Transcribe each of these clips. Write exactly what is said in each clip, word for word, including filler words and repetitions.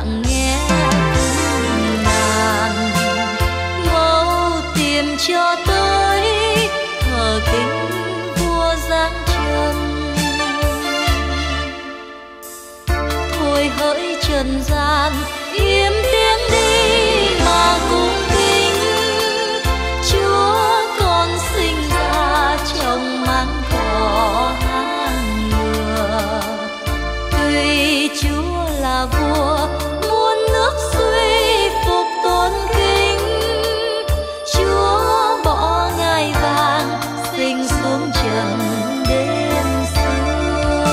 lặng nghe cung đàn. Mẫu tìm cho tới thờ kính vua giáng trần. Thôi hỡi trần gian im tiếng đi mà cung kính. Chúa con sinh ra trong máng cỏ hang lừa. Tuy Chúa là vua muôn nước suy phục tôn kính. Chúa bỏ ngai vàng sinh xuống trần đêm sương.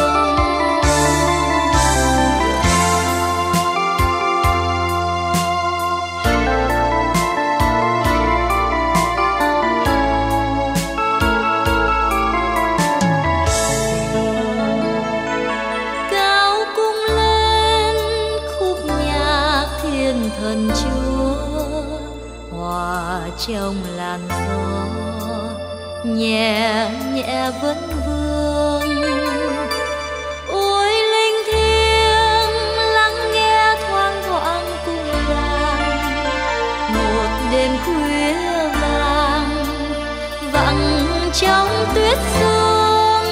Cao cung lên khúc nhạc thiên thần Chúa, hòa trong làn gió nhẹ nhẹ vấn vương. Ôi linh thiêng lắng nghe thoang thoảng cung đàn. Một đêm khuya vàng vắng trong tuyết sương.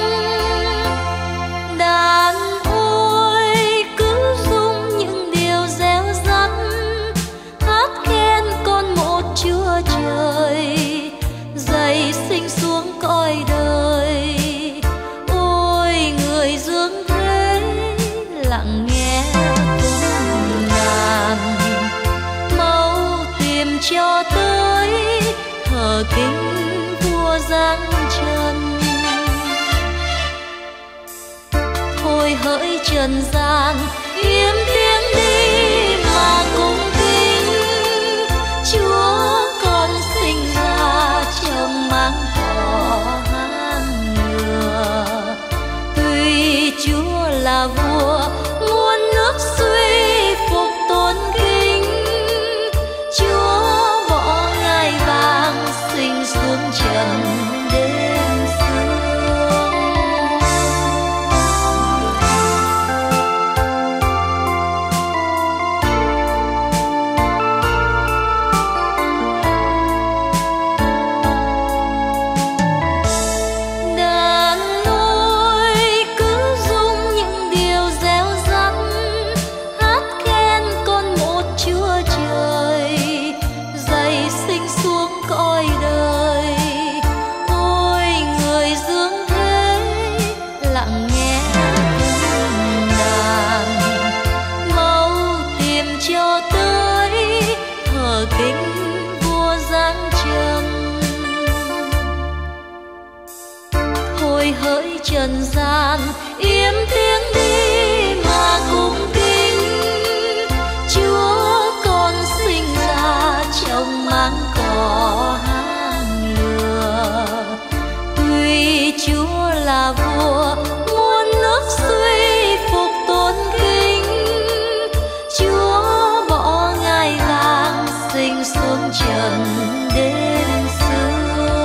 Đàn ôi cứ rung những điều réo rắt, hát khen con một Chúa trời dày sinh xuống cõi đời. Ôi người dương thế lặng nghe cung đàn. Mau tìm cho tới thờ kính vua giáng trần. Thôi hỡi trần gian im tiếng đi mà cung kính. Chúa con sinh ra trong máng cỏ hang lừa. Tuy Chúa là vua muôn nước suy phục tôn kính. Chúa bỏ ngai vàng sinh xuống trần đêm sương. Đàn ôi cứ rung những điều réo rắt, hát khen con một Chúa trời dày sinh xuống cõi đời. Ôi người dương thế lặng nghe cung đàn. Mau tìm cho tới thờ kính vua giáng trần. Thôi hỡi trần gian im tiếng đi mà cung kính. Chúa con sinh ra trong máng cỏ hang lừa. Tuy Chúa là vua muôn nước suy phục tôn kính. Chúa bỏ ngai vàng sinh xuống trần đêm sương.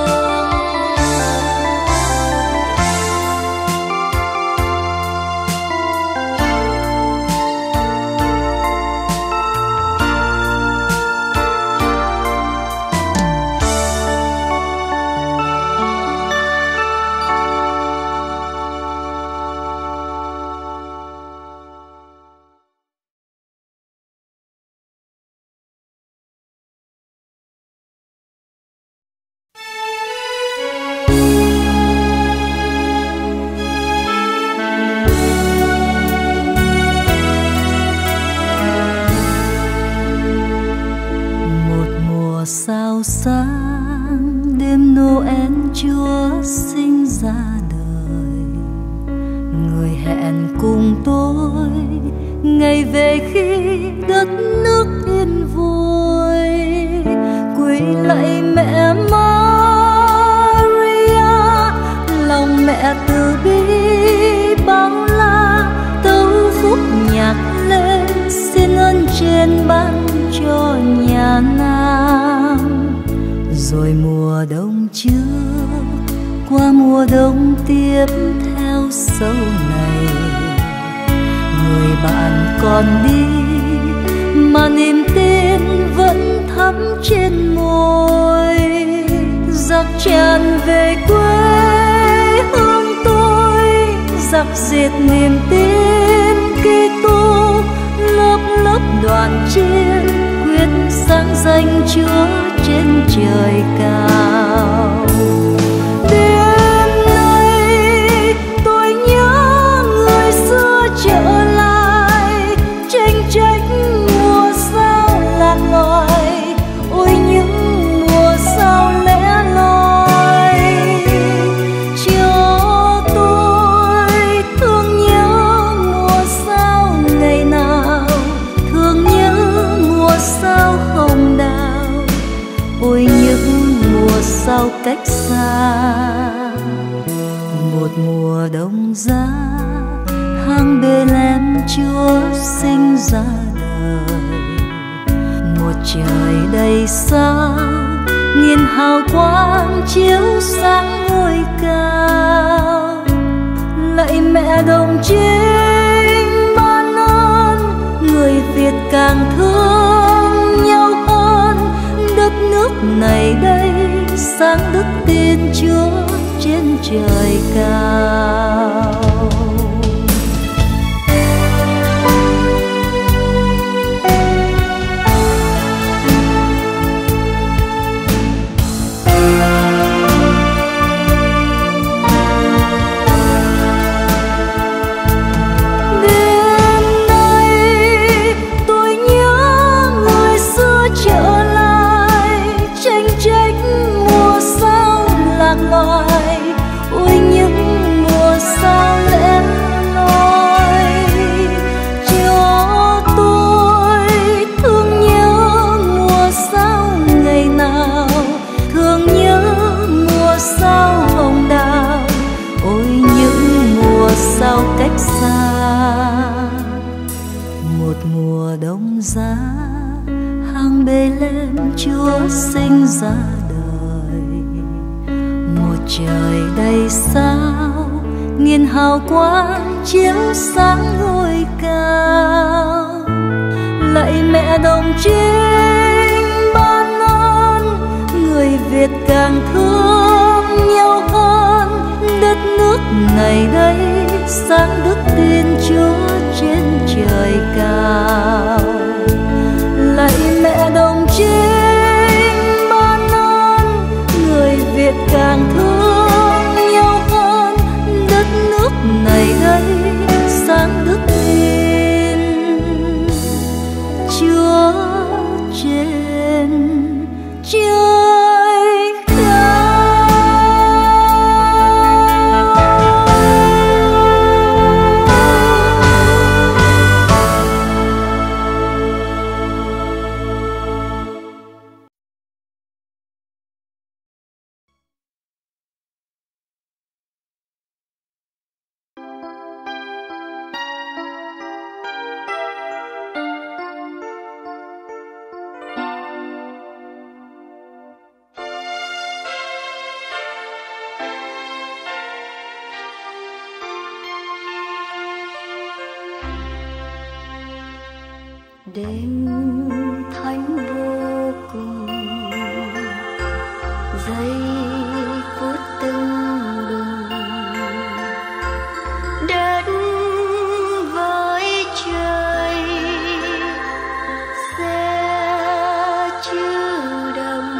Sao sáng đêm Noel Chúa sinh ra đời. Người hẹn cùng tôi ngày về khi đất nước yên vui. Quỳ lạy mẹ Maria, lòng mẹ từ bi bao la. Tấu khúc nhạc lên xin ơn trên ban cho nhà Nam. Rồi mùa đông trước qua mùa đông tiếp theo sau này, người bạn còn đi mà niềm tin vẫn thắm trên môi. Giặc tràn về quê hương tôi, giặc diệt niềm tin Kitô. Lớp lớp đoàn chiên quyết sáng danh Chúa trên trời cao. Đêm nay tôi nhớ người xưa trở lại, tranh trách mùa sao lạc loài. Ôi những mùa sao lẻ loi, cho tôi thương nhớ mùa sao ngày nào, thương nhớ mùa sao hồng đào. Ôi những mùa sao cách xa, một mùa đông giá hang Bê-lem Chúa sinh ra đời. Một trời đầy sao nghìn hào quang chiếu sáng ngôi cao. Lạy mẹ đồng trinh ban ơn, người Việt càng thương nhau hơn. Đất nước này đây sáng đức tin Chúa trên trời cao. Ôi những mùa sao lẻ loi, cho tôi thương nhớ mùa sao ngày nào, thương nhớ mùa sao hồng đào. Ôi những mùa sao cách xa, một mùa đông giá hang Bê-lem Chúa sinh ra đời. Một trời đầy sao nghìn hào quang chiếu sáng ngôi cao. Lạy mẹ đồng trinh ban ơn, người Việt càng thương nhau hơn. Đất nước này đây sáng đức tin Chúa trên trời cao. Lạy mẹ đồng trinh ban ơn, người Việt càng thương nhau hơn. Đất nước này đây sáng đức tin Chúa trên trời cao. Đêm thánh vô cùng, giây phút tưng bừng. Đất với trời sẽ chư đồng.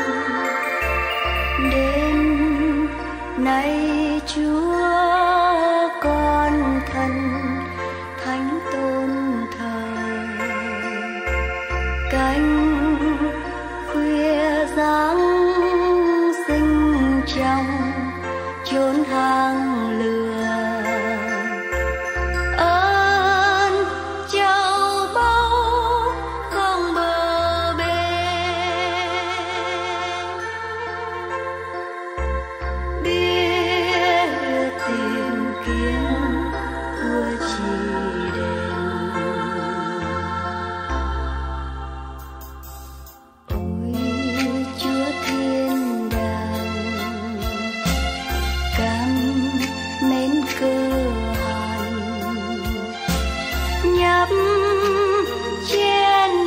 Đêm nay Chúa con thần thánh tôn thờ. Cánh khuya giáng sinh trong chốn hang lửa. Ơn châu báu không bờ bến, biết tìm kiếm của chỉ đền. Ôi Chúa thiên đàng, cam mến cơ hàn, nhấp trên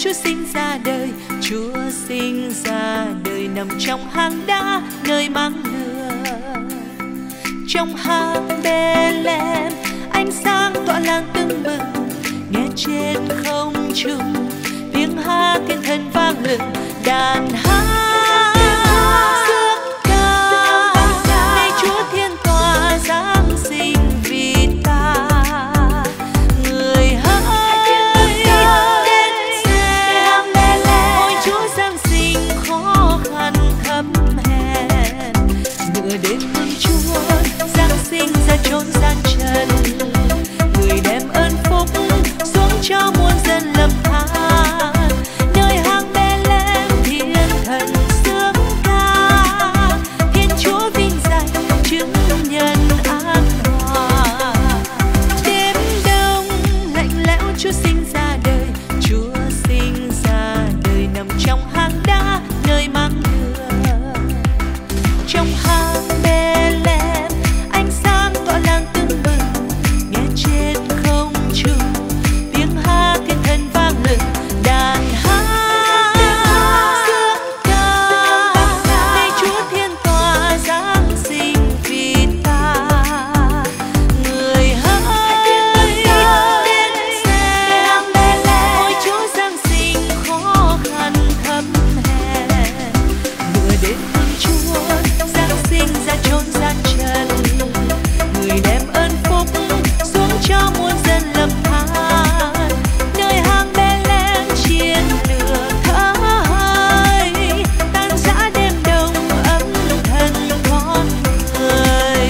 Chúa sinh ra đời, Chúa sinh ra đời nằm trong hang đá nơi mang lửa. Trong hang Bethlehem ánh sáng tỏa lan tưng bừng, nghe trên không trung tiếng hát thiên thần vang lừng, đàn hát dương ca ngày Chúa thiên tỏa giáng sinh vì ta. Người hỡi đến xem ôi Chúa giáng sinh khó khăn thấp hèn, ngựa đến mừng Chúa giáng sinh ra chốn gian trần. Người đem ơn phúc xuống cho muôn dân lầm than, nơi hang Bethlehem thiên thần sướng ca, Thiên Chúa vinh danh chứng nhân an hòa. Đêm đông lạnh lẽo Chúa sinh ra đời, Chúa sinh ra đời nằm trong hang đá nơi mang lửa. Trong hang Bethlehem ánh sáng tỏa lan tưng bừng, nghe trên không trung tiếng hát thiên thần vang lừng, đàn hát dương ca ngày Chúa thiên tỏa giáng sinh vì ta. Người hỡi đến xem ôi Chúa giáng sinh khó khăn thấp hèn, ngựa đến mừng Chúa giáng sinh ra chốn gian trần. Người đem ơn phúc xuống cho muôn dân lầm than, nơi hang Bethlehem chiên lửa thở hơi, tan rã đêm đông ấm thân con người.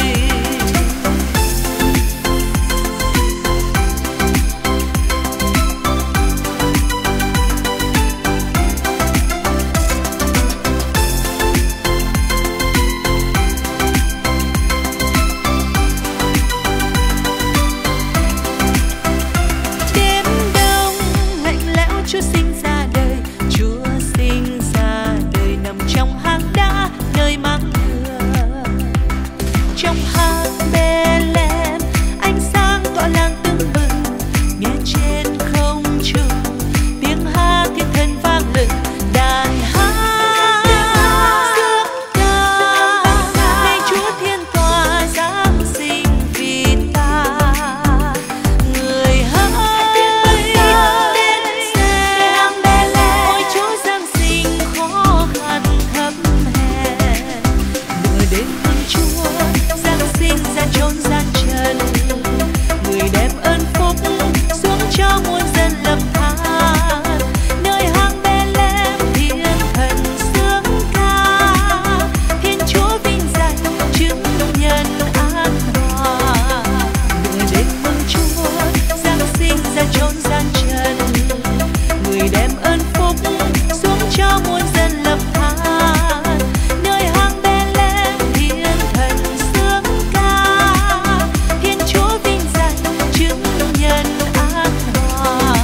Đêm đông lạnh lẽo Chúa sinh ra đời, Chúa sinh ra đời nằm trong hang đá nơi mang lửa. Trong hang Bethlehem ánh sáng tỏa lan tưng bừng, nghe trên không trung tiếng hát thiên thần vang lừng, đàn hát dương ca ngày Chúa thiên tỏa giáng sinh vì ta. Người hỡi đến xem ôi Chúa giáng sinh khó khăn thấp hèn, ngựa đến mừng Chúa giáng sinh ra chốn gian trần. Người đem ơn phúc xuống cho muôn dân lầm than, nơi hang Bethlehem thiên thần sướng ca, Thiên Chúa vinh danh chứng nhân an hòa. Người đến mừng Chúa giáng sinh ra chốn gian trần. Người đem ơn phúc xuống cho muôn dân lầm than, nơi hang Bethlehem thiên thần sướng ca, Thiên Chúa vinh danh chứng nhân an hòa.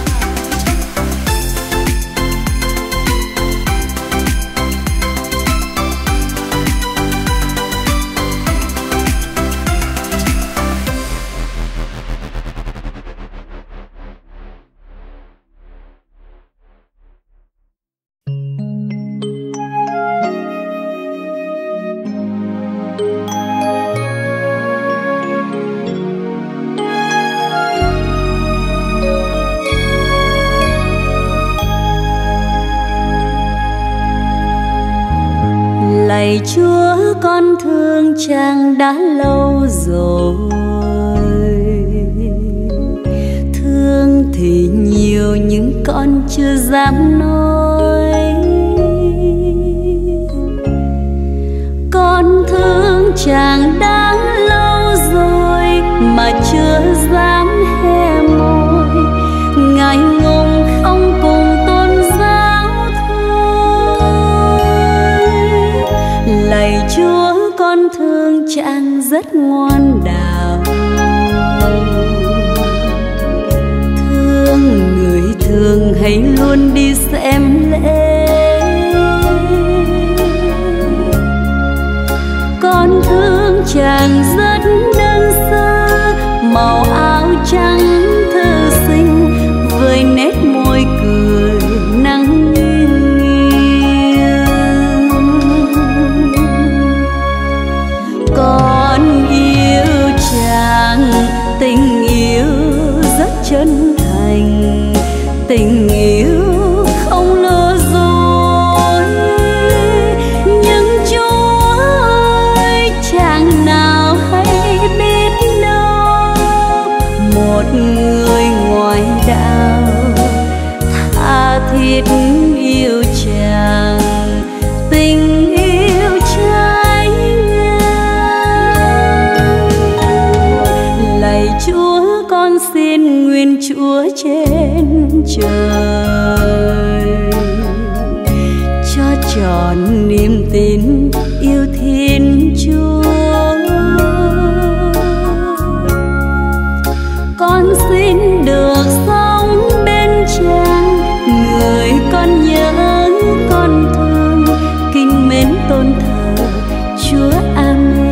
Lạy Chúa, con thương chàng đã lâu rồi, thương thì nhiều nhưng con chưa dám nói. Con thương chàng đã lâu rồi mà chưa dám hé môi, ngại ngùng không cùng tôn giáo thôi. Lạy Chúa, con thương chàng rất ngoan đạo, thương người thường hay luôn đi xem lễ. Con thương chàng rất đơn sơ, màu áo trắng thơ xinh với nét môi cười chân thành, tình yêu không lừa dối. Nhưng Chúa ơi, chàng nào hay biết đâu, một người ngoại đạo tha thiết yêu chàng, tình yêu trái ngang. Lạy Chúa, con xin nguyện Chúa trên trời cho tròn niềm tin yêu Thiên Chúa. Con xin được sống bên chàng, người con nhớ con thương, kính mến tôn thờ Chúa. Amen.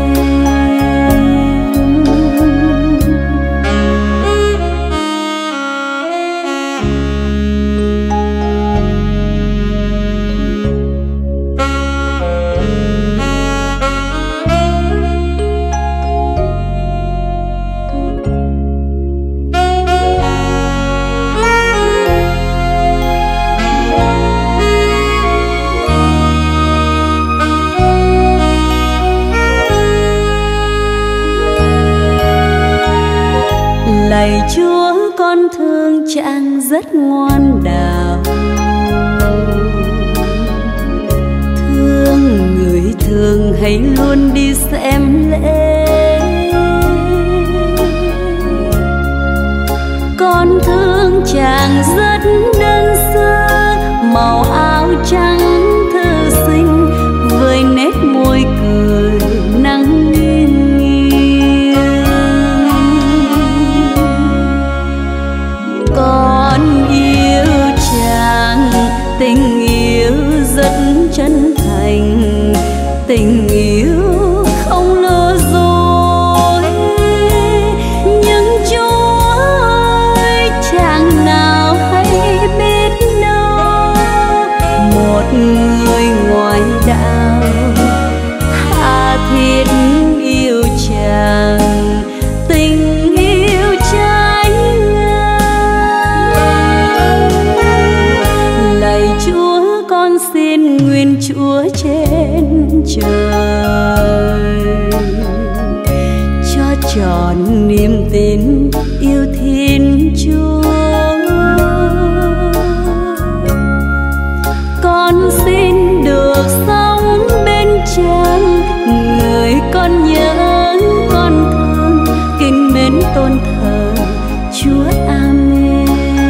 Lạy Chúa, con thương chàng rất ngoan đạo, thương người thường hay luôn đi xem lễ. Con thương chàng rất đơn sơ, màu áo trắng thư sinh với nét môi cười nắng nghiêng nghiêng. Con yêu chàng, tình yêu rất chân thành, tình yêu không lừa dối. Nhưng Chúa ơi, chàng nào hay biết đâu, một người ngoại đạo tha thiết yêu chàng, tình yêu trái ngang. Lạy Chúa, con xin nguyện Chúa trên trời cho tròn niềm tin yêu Thiên Chúa. Con xin được sống bên chàng, người con nhớ con thương, kính mến tôn thờ Chúa. Amen.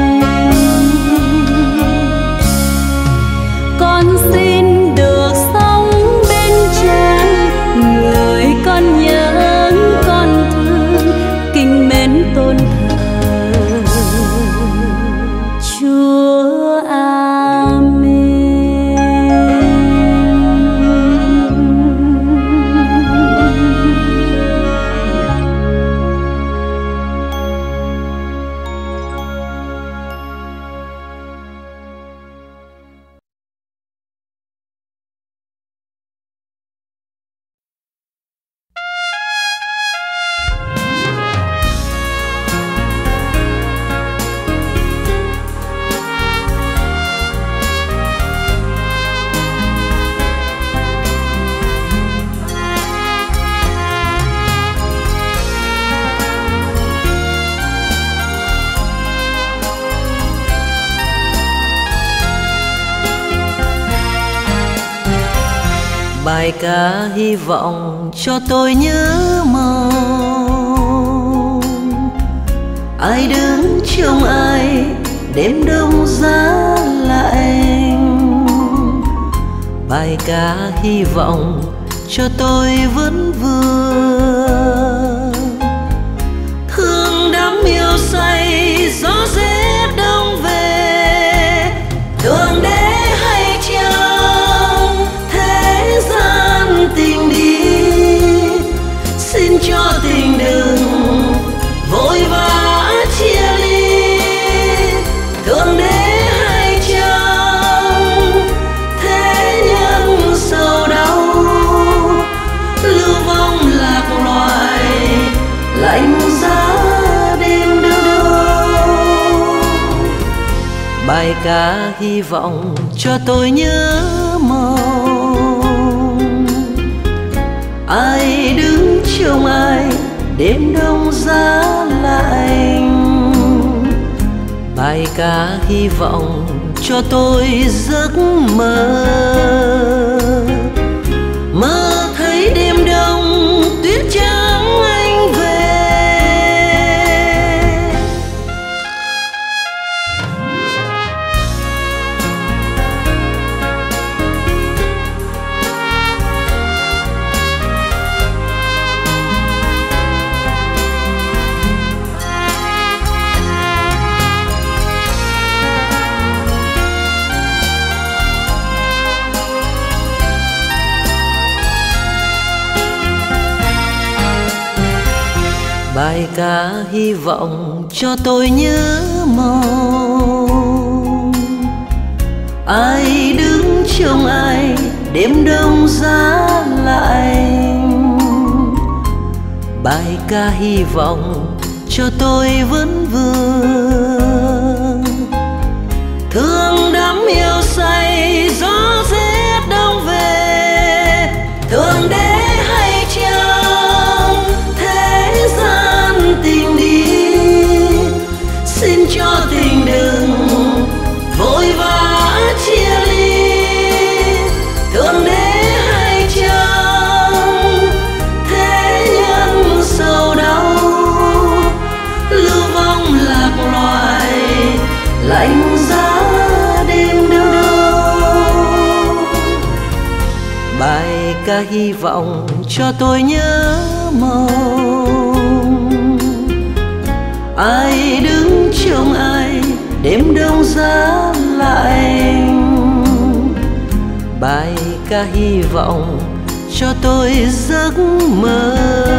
Con xin được sống bên chàng, người con nhớ con thương, kính mến tôn thờ Chúa. Amen. Bài ca hy vọng cho tôi nhớ mong, ai đứng trông ai đêm đông giá lạnh. Bài ca hy vọng cho tôi vẫn vương, thương đắm yêu say gió rét đông về, tưởng để hay chăng thế gian tình đi. Xin cho tình đừng vội vã chia ly, tưởng để hay chăng thế nhân sầu đau, lưu vong lạc loài Bài ca hy vọng cho tôi nhớ mong. Ai đứng trông ai đêm đông giá lạnh. Bài ca hy vọng cho tôi giấc mơ. Mơ thấy đêm đông tuyết trắng anh về. Bài ca hy vọng cho tôi nhớ mong. Ai đứng trông ai đêm đông giá lạnh. Bài ca hy vọng cho tôi vẫn vương. Thương đắm yêu say gió rét đông về. Thương đế hay chăng thế gian tình đi. Xin cho tình đừng vội vã chia ly. Thương đế hay chăng thế nhân sầu đau. Lưu vong lạc loài lạnh giá đêm đông. Bài ca hy vọng cho tôi nhớ mong. Ai đứng trông ai đêm đông giá lạnh. Bài ca hy vọng cho tôi giấc mơ.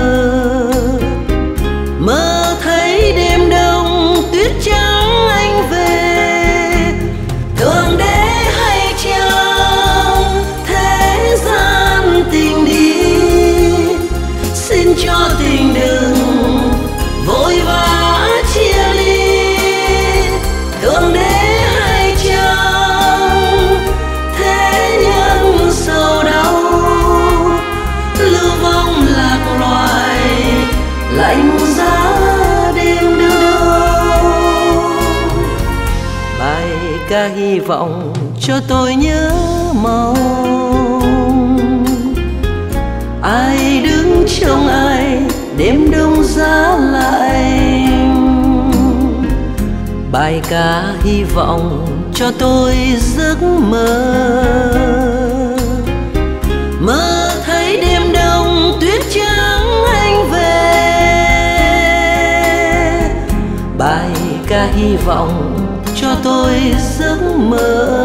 Mơ thấy đêm đông tuyết trắng anh về. Thương đế hay chăng thế gian tình đi. Xin cho tình đừng vội vã chia ly. Thương đế hay chăng thế nhân sầu đau. Lưu vong lạc loài lạnh giá đêm đông. Bài ca hy vọng cho tôi nhớ mong. Ai đứng trông ai đêm đông giá lạnh. Bài ca hy vọng cho tôi giấc mơ. Mơ thấy đêm đông tuyết trắng anh về. Bài ca hy vọng cho tôi giấc mơ.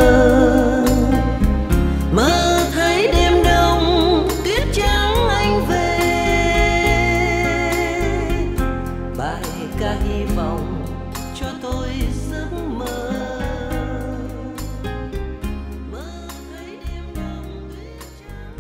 Mơ thấy đêm đông tuyết trắng anh về. Bài ca hy vọng cho tôi giấc mơ. Mơ thấy đêm đông tuyết trắng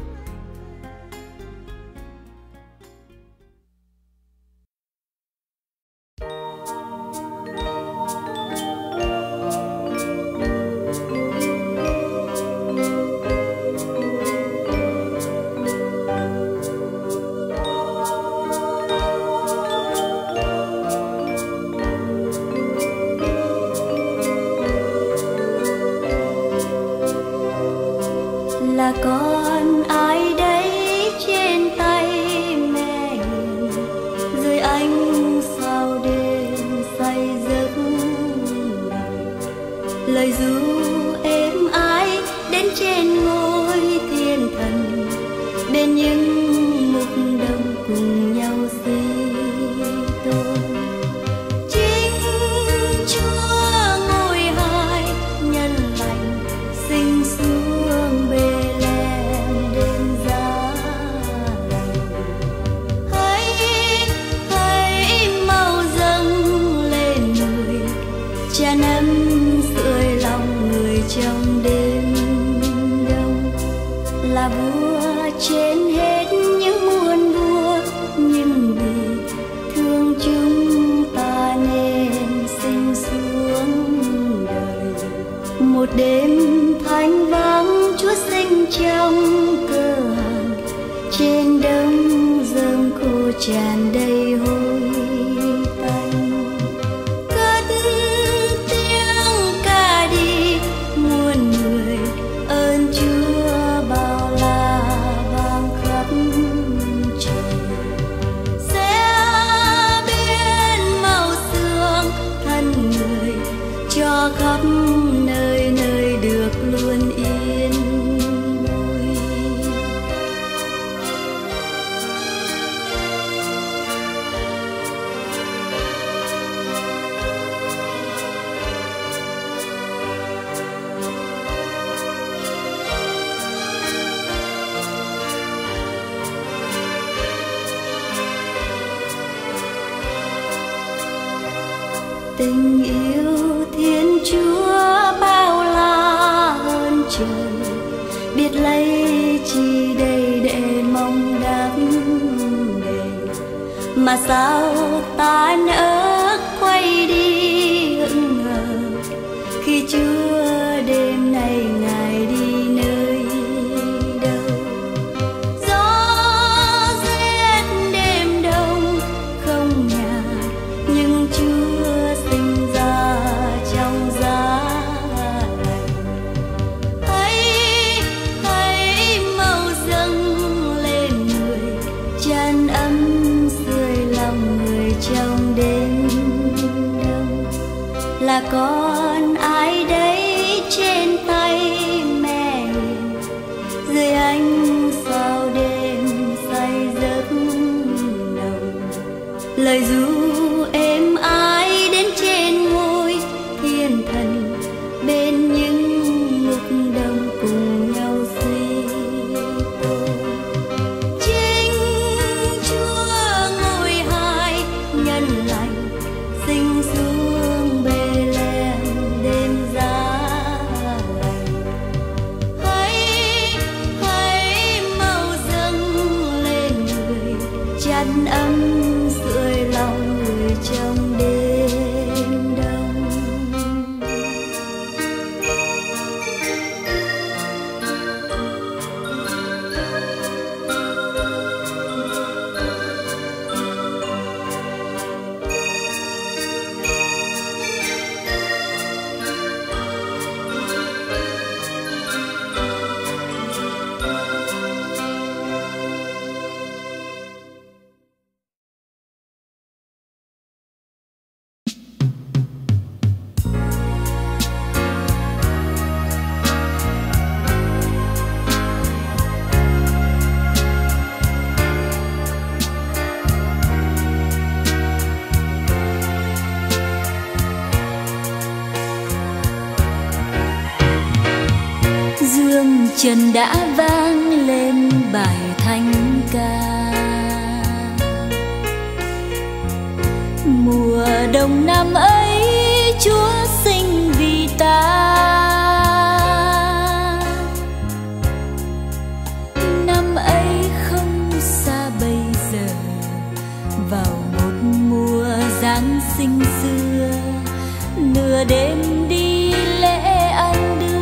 là con ai đấy trên tay mẹ hiền. Dưới ánh sao đêm say giấc lòng. Lời ru êm ái đến trên ngôi thiên thần. Bên những mục đồng cùng nhau suy tôn. Chính Chúa ngôi hai nhân lành sinh xuống Bethlehem đêm giá lạnh. Hãy hãy mau dâng lên người tràn ấm sưởi lòng người trong đêm tràn đầy hôi tanh. Cất tiếng ca đi muôn người ơn Chúa bao la vang khắp trời. Sẽ biến màu sương thân người cho khắp nơi nơi được luôn yên vui. Tình yêu Thiên Chúa bao la hơn trời, biết lấy chi đây để mong đáp đền. Mà sao ta nỡ quay đi hững hờ khi Chúa đêm nay Ngài đi nơi đâu. Gió rét đêm đông không nhà, nhưng Chúa sinh ra trong giá lạnh. Hãy hãy mau dâng lên người, tràn ấm sưởi lòng người trong đêm đông. Là con ai đấy trên tay mẹ hiền, dưới ánh sao đêm say giấc nồng. Lời ru êm ái đến trên môi thiên thần, bên những ngục đồng cùng nhau suy tô. Chính Chúa ngôi hai nhân lành sinh xuống Bê-lem đêm giá lạnh. Hãy hãy mau dâng lên người, chăn ấm sưởi lòng người trong đêm đông. Dương trần đã vang lên bài thánh ca. Mùa đông năm ấy Chúa sinh vì ta. Năm ấy không xa bây giờ, vào một mùa Giáng sinh xưa, nửa đêm đi lễ ăn đưa.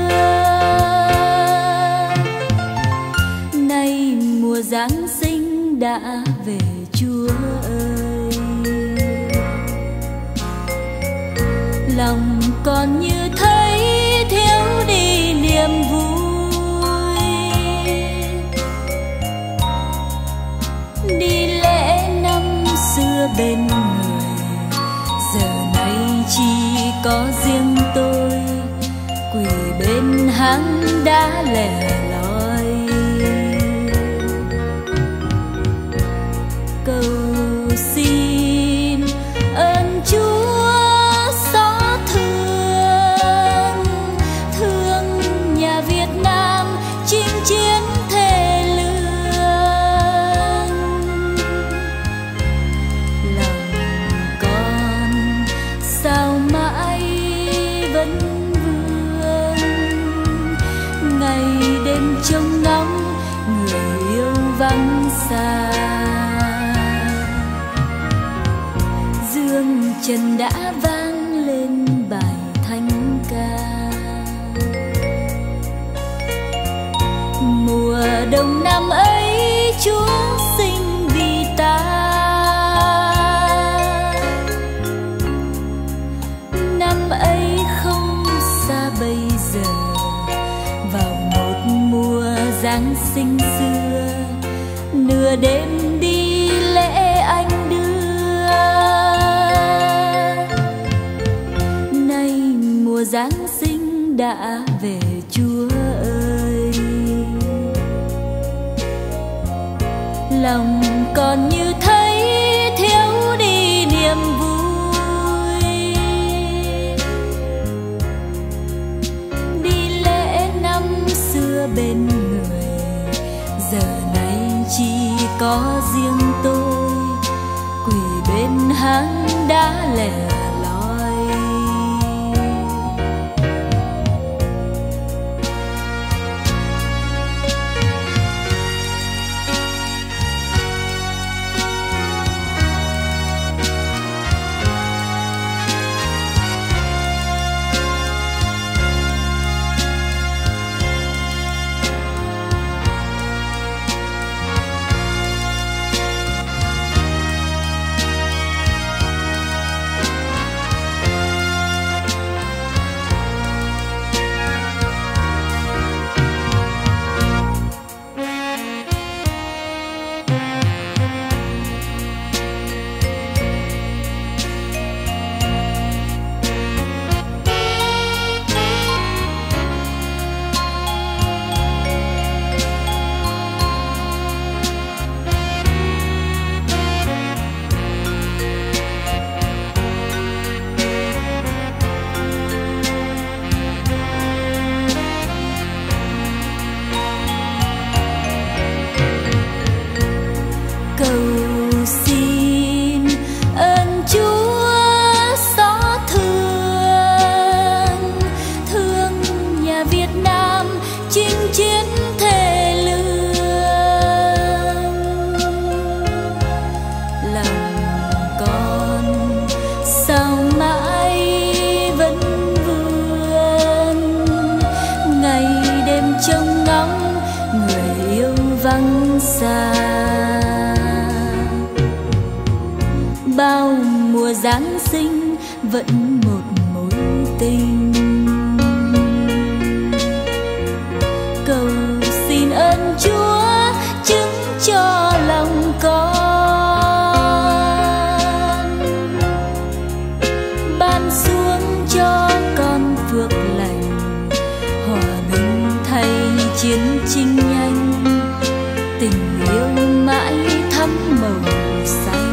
Nay mùa Giáng sinh đã về Chúa ơi, lòng còn như thấy thiếu đi niềm vui. Đi lễ năm xưa bên người, giờ này chỉ có riêng tôi quỳ bên hang đá lẻ loi. Cầu xin ơn Chúa xót thương, thương nhà Việt Nam chinh chiến thề lương. Lòng con sao mãi vẫn vương, ngày đêm trông ngóng người yêu vắng xa. Dương trần đã vang lên bài thánh ca. Mùa đông năm ấy Chúa sinh vì ta. sinh xưa, nửa đêm đi lễ anh đưa. Nay mùa Giáng sinh đã về Chúa ơi, lòng còn như thấy thiếu đi niềm vui. Đi lễ năm xưa bên người, giờ này chỉ có riêng tôi quỳ bên hang đá lẻ loi. Bao mùa Giáng sinh vẫn một mối tình, cầu xin ơn Chúa chứng cho lòng con, ban xuống cho con phước lành, hòa bình thay chiến tranh nhanh, tình yêu mãi thắm màu xanh.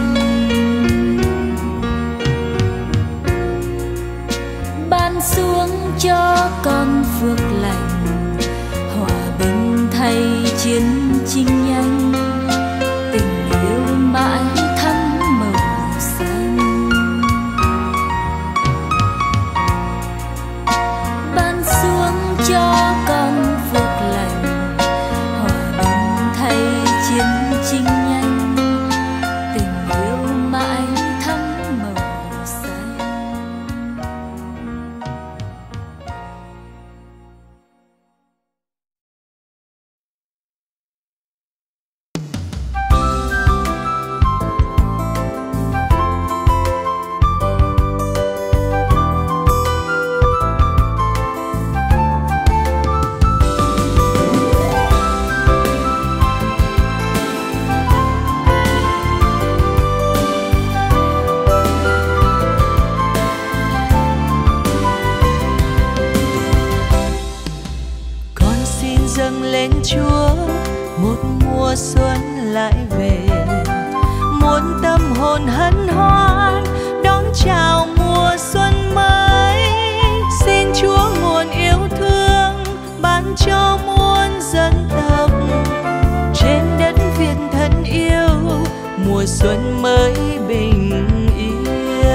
Ban xuống cho con phước lành, hòa bình thay chiến tranh nhanh, tình yêu mãi thắm màu xanh. Ban xuống cho con phước lành, hòa bình thay chiến tranh nhanh, tình yêu mãi thắm màu xanh. Dâng lên Chúa một mùa xuân lại về, muôn tâm hồn hân hoan đón chào mùa xuân mới. Xin Chúa nguồn yêu thương ban cho muôn dân tộc trên đất Việt thân yêu, mùa xuân mới bình yên.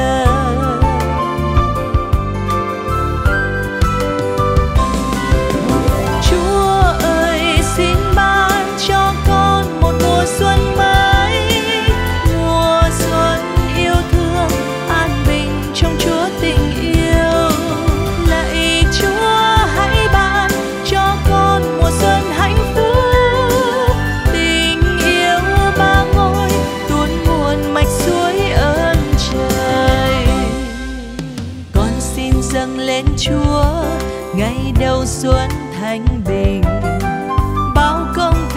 Xuân mới, mùa xuân yêu thương, an bình trong Chúa tình yêu. Lạy Chúa hãy ban cho con mùa xuân hạnh phúc, tình yêu ba ngôi tuôn nguồn mạch suối ơn trời. Con xin dâng lên Chúa ngày đầu xuân thanh bình, bao công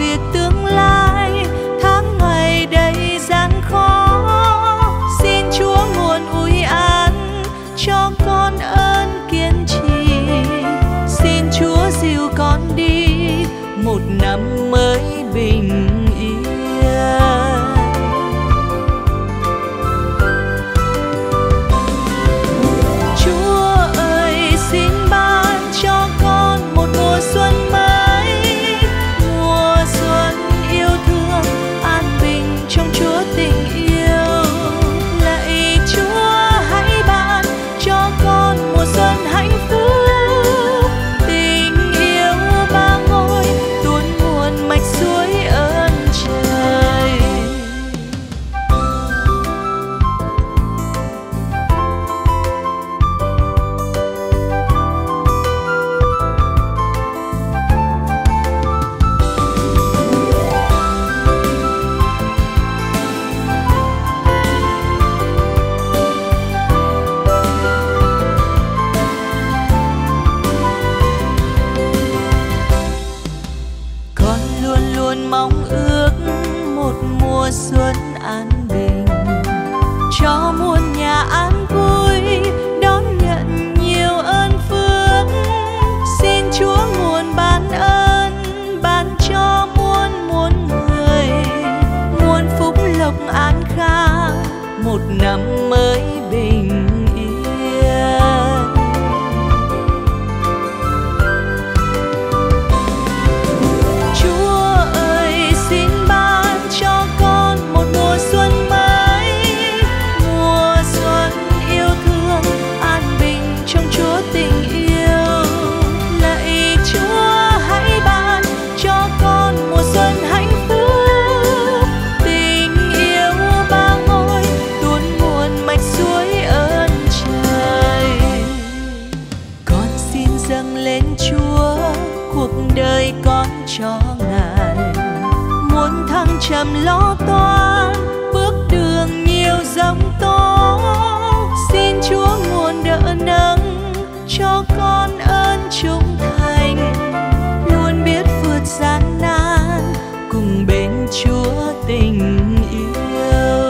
muôn nhà an vui, đón nhận nhiều ơn phước. Xin Chúa nguồn ban ơn, ban cho muôn muôn người muôn phúc lộc an khang, một năm mới bình yên. Chúa ơi, xin ban cho con một mùa xuân mới, mùa xuân yêu thương an bình trong Chúa tình yêu. Lạy Chúa, hãy ban cho con mùa xuân hạnh phúc, tình yêu ba ngôi tuôn nguồn mạch suối ơn trời. Con xin dâng lên Chúa cuộc đời con cho Ngài, muôn thăng trầm lo toan, bước đường nhiều giông tố. Xin Chúa nguồn đỡ nâng cho con ơn trung thành, luôn biết vượt gian nan cùng bên Chúa tình yêu.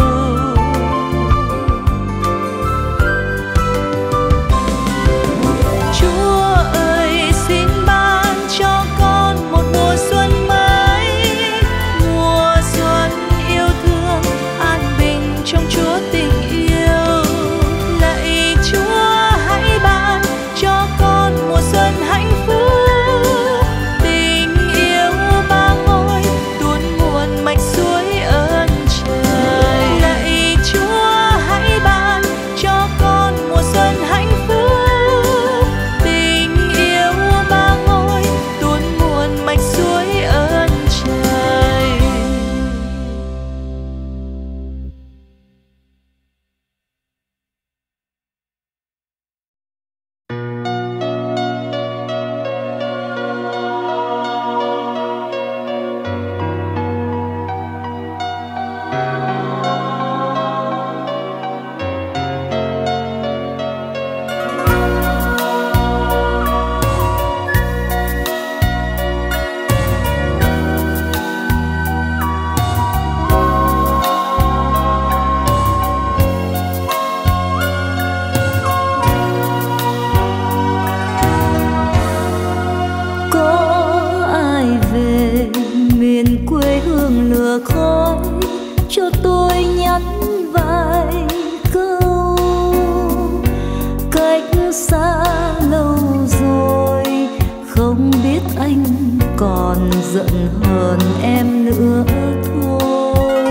Chúa ơi, xin ban cho con một mùa xuân mới, mùa xuân yêu thương an bình trong Chúa tình yêu. Lạy Chúa, hãy ban cho con mùa xuân hạnh phúc, tình yêu ba ngôi tuôn nguồn mạch suối ơn trời. Lạy Chúa, hãy ban cho con mùa xuân hạnh phúc, tình yêu ba ngôi tuôn nguồn mạch suối ơn trời. Có ai về miền quê hương lửa khói cho tôi nhắn vài câu? Cách xa lâu rồi, không biết anh còn giận hờn em nữa thôi.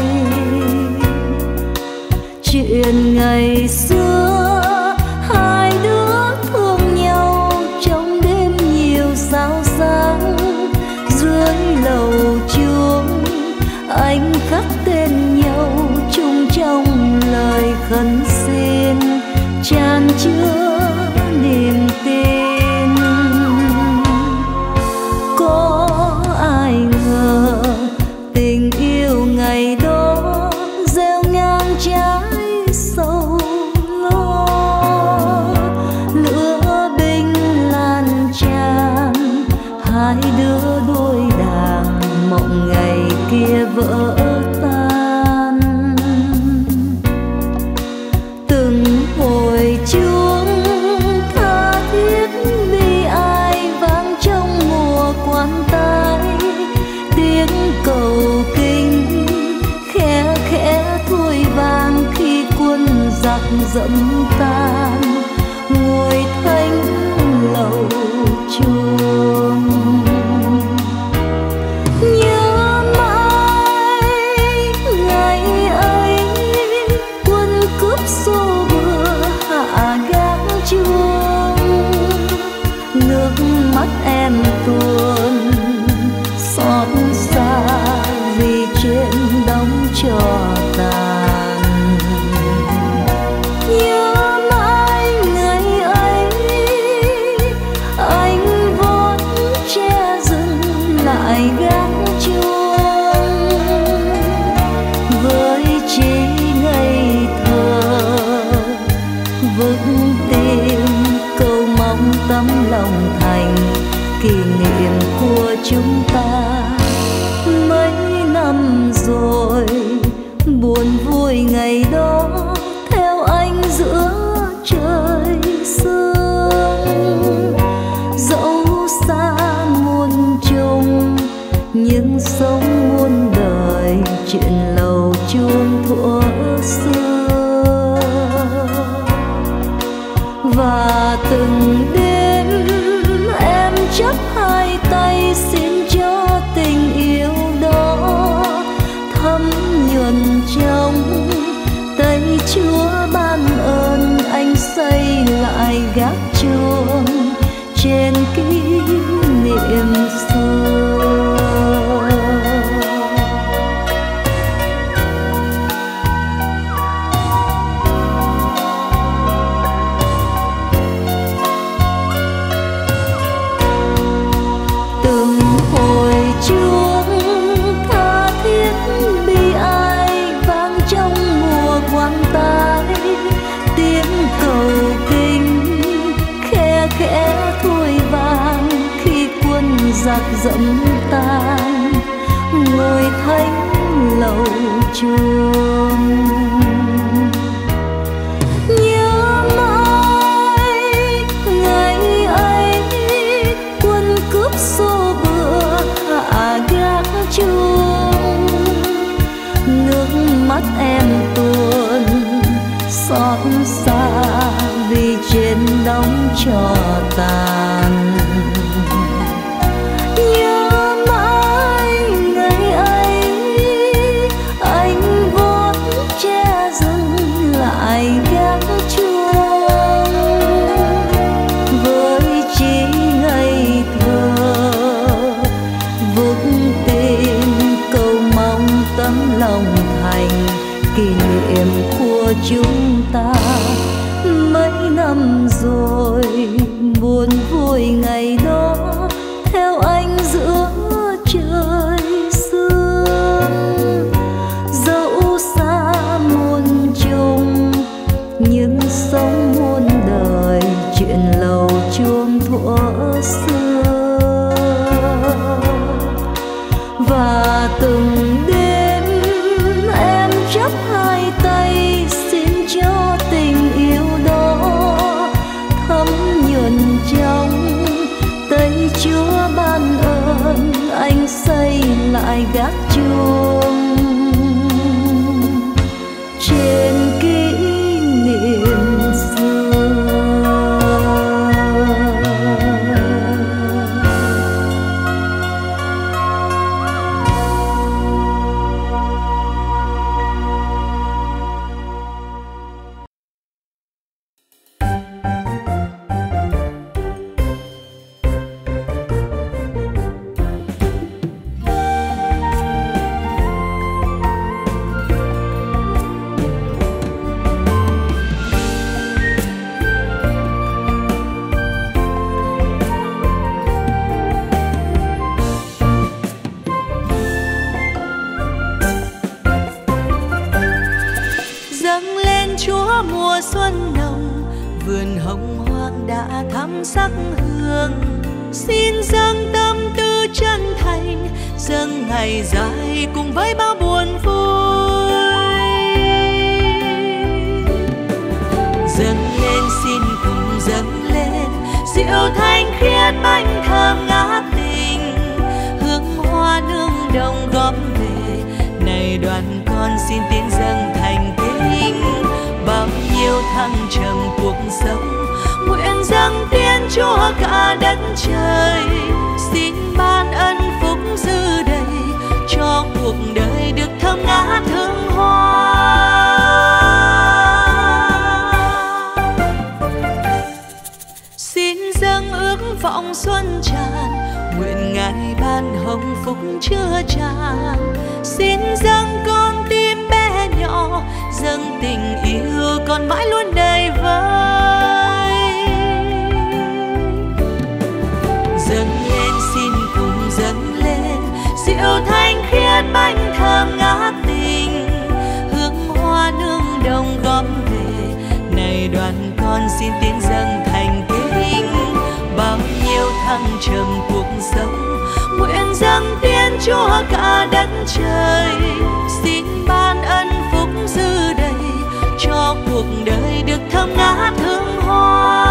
Chuyện ngày xưa hai đứa thương nhau trong đêm nhiều sao sáng, dưới lầu chuông anh khắc tên nhau chung trong lời khấn xin chan chứa niềm tin. Có ai ngờ tình yêu ngày đó gieo ngang trái sầu lo, lửa binh lan tràn hai đứa đôi đàng, mộng ngày kia vỡ tan. Từng hồi chuông tha thiết bi ai vang trong mùa quan tài, tiếng cầu kinh khẽ khẽ thôi vang khi quân giặc dẫm tan ngồi thanh lầu chuông. Nhớ mãi ngày ấy quân cướp xô vừa hạ gác chuông, nước mắt em tuôn xót xa vì trên đóng trò tàn. Nhớ mãi ngày ấy anh vốn che dừng lại gác chuông, với trí ngây thơ vững tin câu mong tấm lòng thành kỷ niệm của chúng ta. Mấy năm rồi Chúa ban ơn anh xây lại gác chuông trên kỷ niệm xưa. Từng hồi chuông tha thiết bi ai vang trong mùa quan tài, tiếng cầu kinh khe khẽ thôi vang khi quân giặc dẫm tan ngồi thánh lầu chuông. Nhớ mãi ngày ấy quân cướp xô bừa hạ gác chuông, nước mắt em tuôn xót xa vì trên đống tro tàn. Nhớ mãi ngày ấy anh vuốt che dừng lại gác chuông với trí ngây thơ vững tin cầu mong tấm lòng thành kỷ niệm của chúng ta. Mấy năm rồi buồn vui ngày đó theo anh giữa trời sương, dẫu xa muôn trùng nhưng sống muôn đời chuyện lầu chuông thuở xưa. Và từng đêm em chắp hai tay xin cho tình yêu đó thấm nhuần trong tay Chúa ban ơn anh xây lại gác chuông trên kỷ niệm xưa. Xuân nồng vườn hồng hoang đã thắm sắc hương, xin dâng tâm tư chân thành, dâng ngày dài cùng với bao buồn vui. Dâng lên xin cùng dâng lên rượu thanh khiết bánh thơm ngát tình, hương hoa nương đồng góp về này đoàn con xin tiến dâng thành kính. Bao nhiêu thăng trầm cuộc sống nguyện dâng tiên Chúa cả đất trời, xin ban ân phúc dư đầy cho cuộc đời được thơm ngát hương hoa. Xin dâng ước vọng xuân tràn, nguyện Ngài ban hồng phúc chứa tràn. Xin dâng con tim bé nhỏ, dâng tình yêu còn mãi luôn đầy vơi. Dâng lên xin cùng dâng lên rượu thanh khiết bánh thơm ngát tình, hương hoa nương đồng góp về này đoàn con xin tiến dâng thành kính. Bao nhiêu thăng trầm cuộc sống nguyện dâng tiên Chúa cả đất trời, xin ban ân phúc dư đầy cho cuộc đời được thơm ngát hương hoa.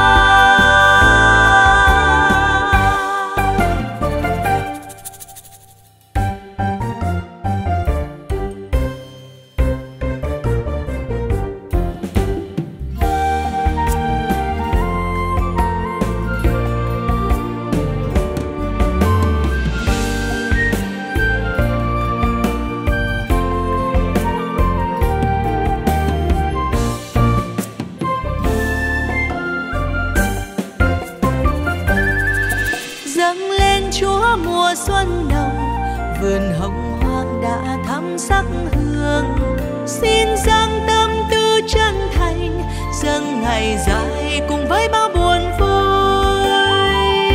vườn hồng hoang đã thắm sắc hương. Xin dâng tâm tư chân thành, dâng ngày dài cùng với bao buồn vui.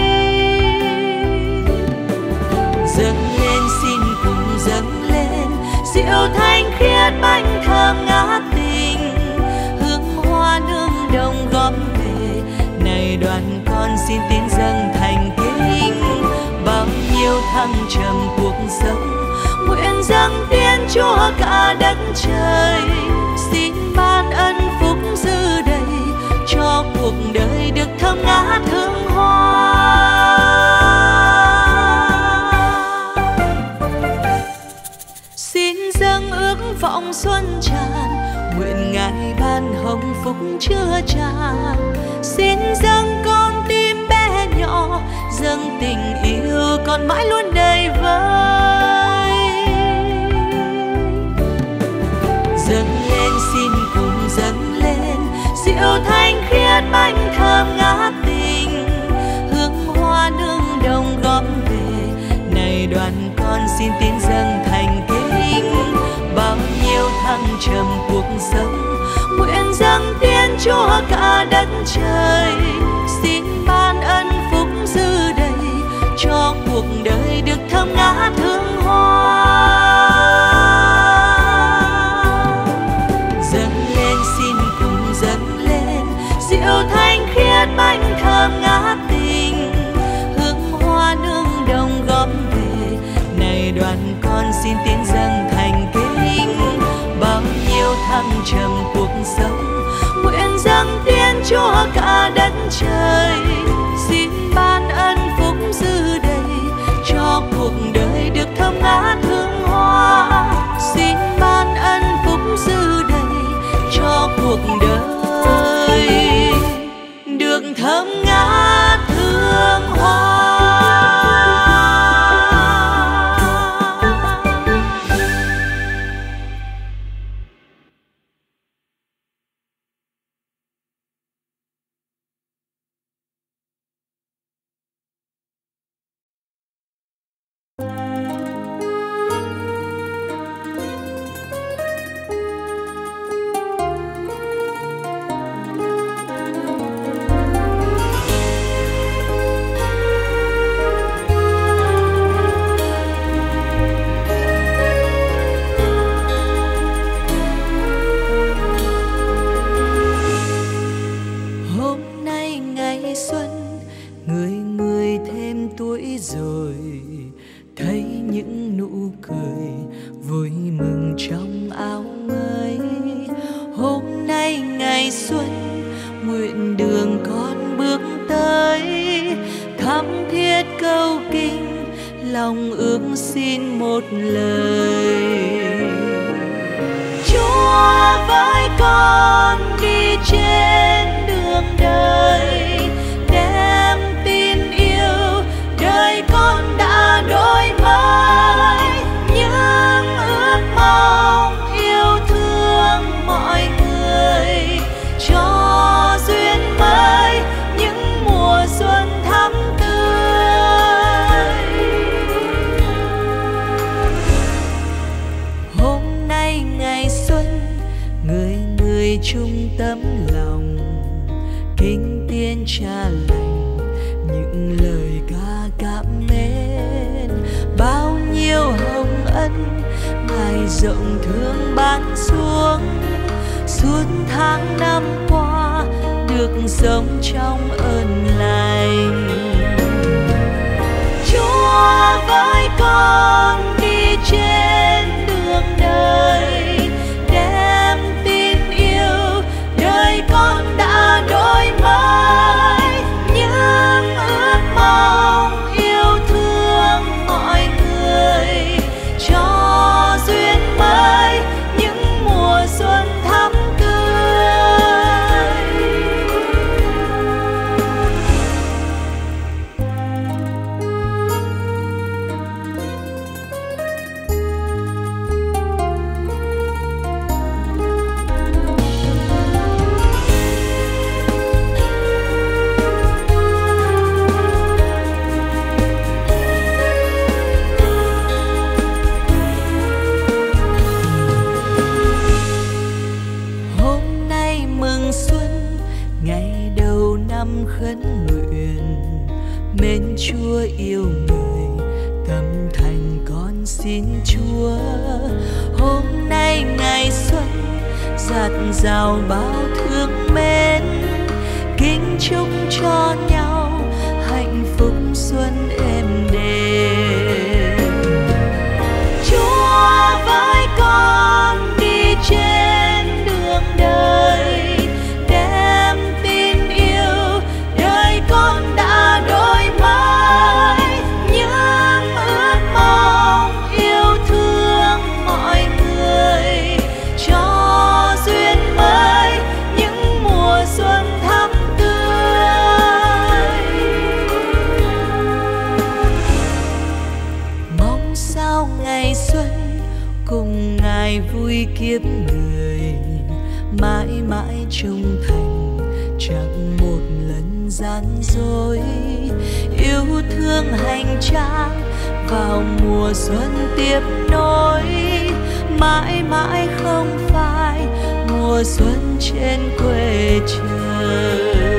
Dâng lên xin cùng dâng lên, rượu thanh khiết bánh thơm ngát tình, hương hoa nương đồng góp về. Này đoàn con xin tín dâng thành kính, bao nhiêu thăng trầm cuộc sống, nguyện dâng tiên Chúa cả đất trời. Xin ban ân phúc dư đầy, cho cuộc đời được thơm ngát hương hoa. Xin dâng ước vọng xuân tràn, nguyện Ngài ban hồng phúc chứa tràn. Xin dâng con tim bé nhỏ, dâng tình yêu con mãi luôn đầy vơi. Dâng lên xin cùng dâng lên, rượu thanh khiết bánh thơm ngát tình, hương hoa nương đồng góp về. Này đoàn con xin tín dâng thành kính, bao nhiêu thăng trầm cuộc sống, nguyện dâng tiên Chúa cả đất trời. Xin ban ân phúc dư đầy, cho cuộc đời được thơm ngát hương hoa. Dâng lên xin cùng dâng lên, rượu thanh khiết bánh thơm ngát tình, hương hoa nương đồng góp về. Này đoàn con xin tín dâng thành kính, bao nhiêu thăng trầm cuộc sống, nguyện dâng tiên Chúa cả đất trời. Xin ban ân phúc dư đầy, cho cuộc đời được thơm ngát hương hoa. Xin ban ân phúc dư đầy, cho cuộc đời được thơm ngát hương hoa. tâm khấn nguyện, mến Chúa yêu người, tâm thành con xin Chúa. Hôm nay ngày xuân dạt dào bao thương mến, kính chúc cho nhau hạnh phúc xuân êm đềm. Chúa với con đi trên đường đời, đem tin yêu đời con đã đổi mới. Những ước mong yêu thương mọi người, cho duyên mới những mùa xuân thắm tươi. Mong sao ngày xuân cùng Ngài vui kiếp người, mãi mãi trung thành chẳng một lần gian dối. Yêu thương hành trang vào mùa xuân tiếp nối, mãi mãi không phai mùa xuân trên quê trời.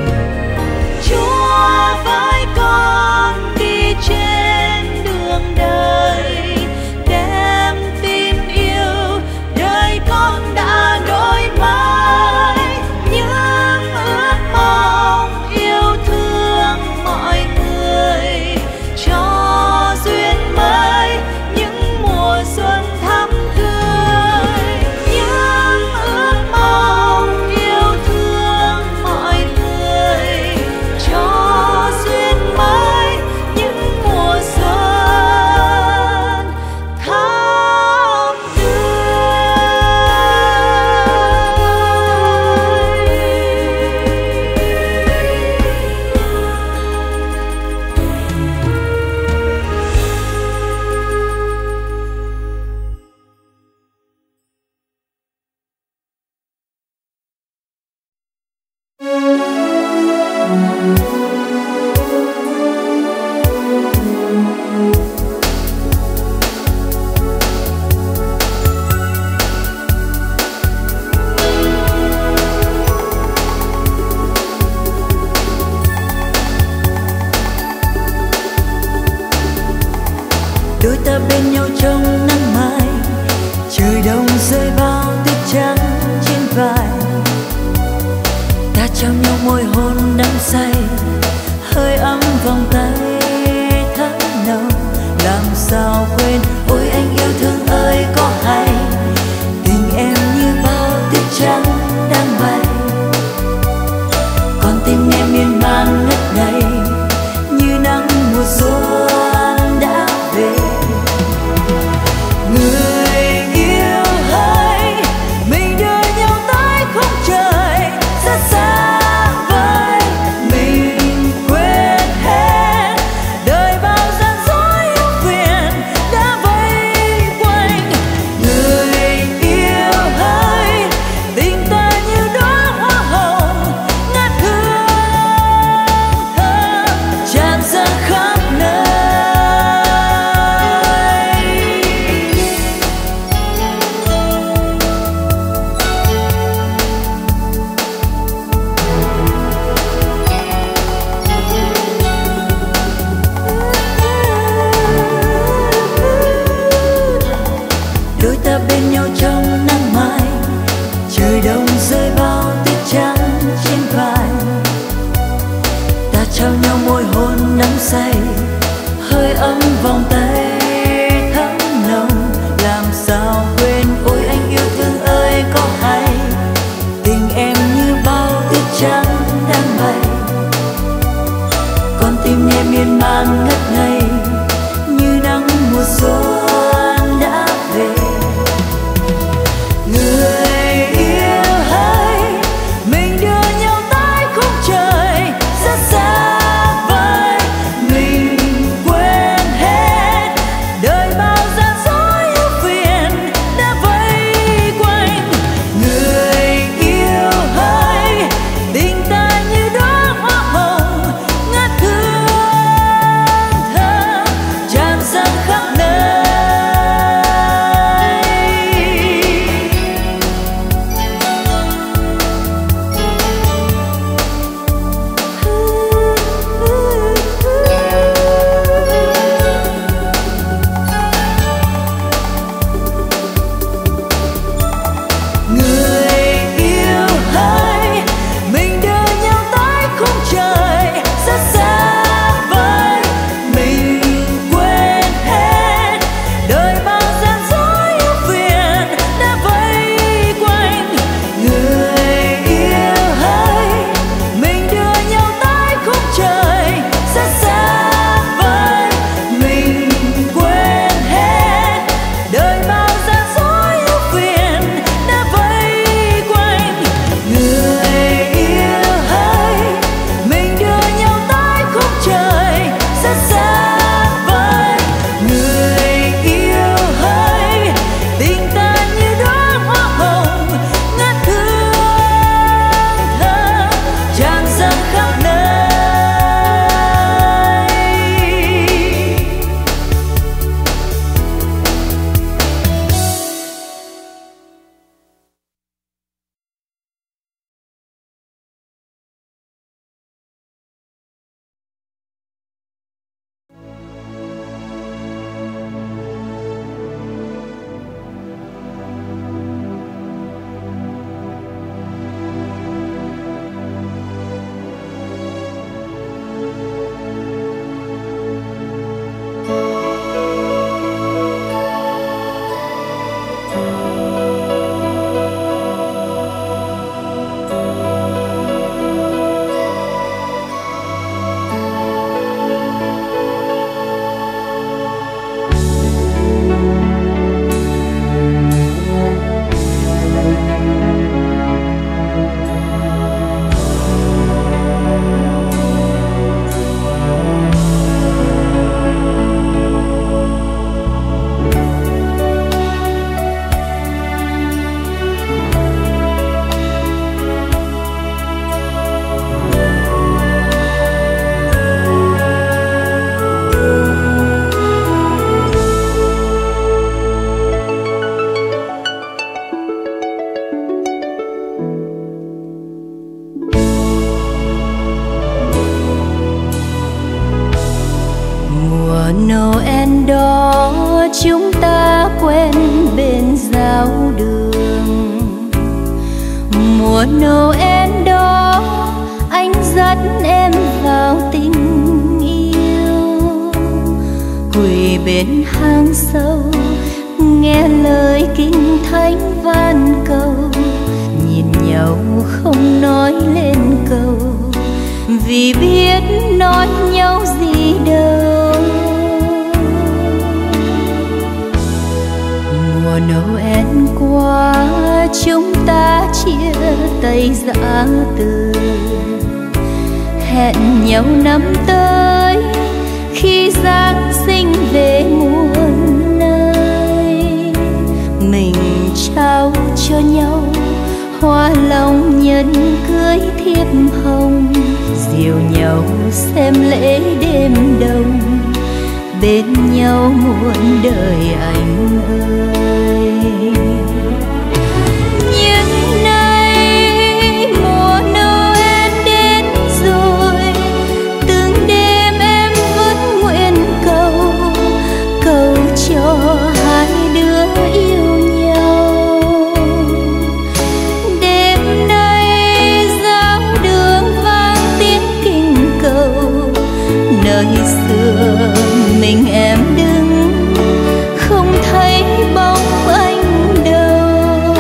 Chúa với con đi trên đường đời, đem tin yêu đời con đã đổi mới. Những ước mong yêu thương mọi người, cho duyên mới những mùa xuân thắm tươi. Những ước mong yêu thương mọi người, cho duyên mới những mùa xuân thắm tươi. Đôi ta bên nhau trong nắng mai, trời đông rơi bao tuyết trắng trên vai. Ta trao nhau môi hôn đắm say, hơi ấm vòng tay thắm nồng. Làm sao quên ôi anh yêu thương ơi có hay, tình em như bao tuyết trắng đang bay. Con tim em miên man ngất ngây, như nắng mùa xuân đã về. Người yêu hỡi, mình đưa nhau tới khung trời rất xa vời. Mình quên hết đời bao gian dối ưu phiền đã vây quanh. Người yêu hỡi, tình ta như đóa hoa hồng ngát hương thơm tràn ra khắp nơi. Đôi ta bên nhau trong nắng mai, trời đông rơi bao tuyết trắng trên vai. Ta trao nhau môi hôn đắm say, hơi ấm vòng tay thắm nồng. Làm sao quên ôi anh yêu thương ơi có hay, tình em như bao tuyết trắng đang bay. Con tim em miên man ngất ngây, như nắng mùa xuân đã về. Người yêu hỡi, mình đưa nhau tới khung trời rất xa vời. Mình quên hết đời bao gian dối ưu phiền đã vây quanh. Người yêu hỡi, tình ta như đóa hoa hồng ngát hương Noel đó chúng ta quen bên giáo đường. Mùa Noel đó anh dắt em vào tình yêu, quỳ bên hang sâu nghe lời kinh thánh van cầu, nhìn nhau không nói lên câu, vì biết nói nhau gì đâu. Mùa Noel qua chúng ta chia tay giã từ, hẹn nhau năm tới khi Giáng sinh về muôn nơi. Mình trao cho nhau hoa long nhân cưới thiếp hồng, dìu nhau xem lễ đêm đông, bên nhau muôn đời anh ơi. Nhưng nay mùa Noel đến rồi, từng đêm em vẫn nguyện cầu, cầu cho hai đứa yêu nhau. Đêm nay giáo đường vang tiếng kinh cầu, nơi xưa mình em đứng không thấy bóng anh đâu.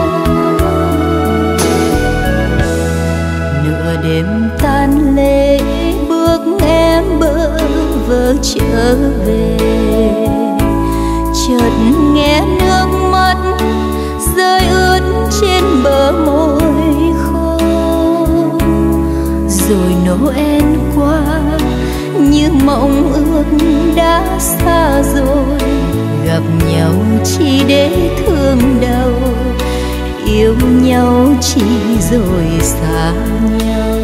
Nửa đêm tan lễ bước em bơ vơ trở về, chợt nghe nước mắt rơi ướt trên bờ môi khô. Rồi Noel qua như mộng ước đã xa rồi, gặp nhau chỉ để thương đau, yêu nhau chỉ rồi xa nhau.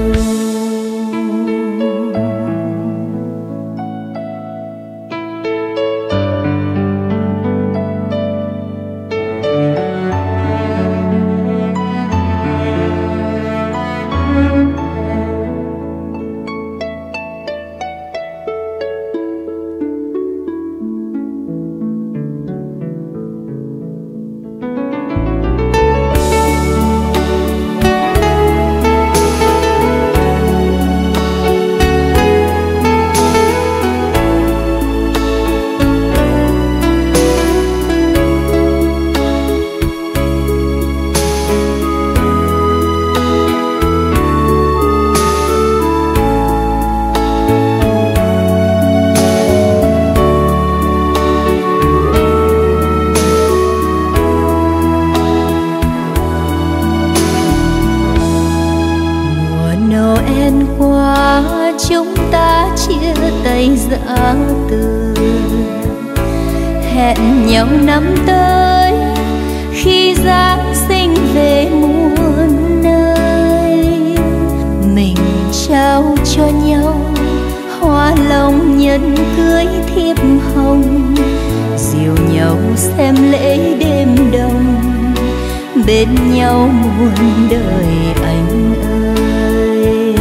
Giã từ hẹn nhau năm tới khi Giáng sinh về muôn nơi. Mình trao cho nhau hoa long nhân cưới thiếp hồng, dìu nhau xem lễ đêm đông, bên nhau muôn đời anh ơi.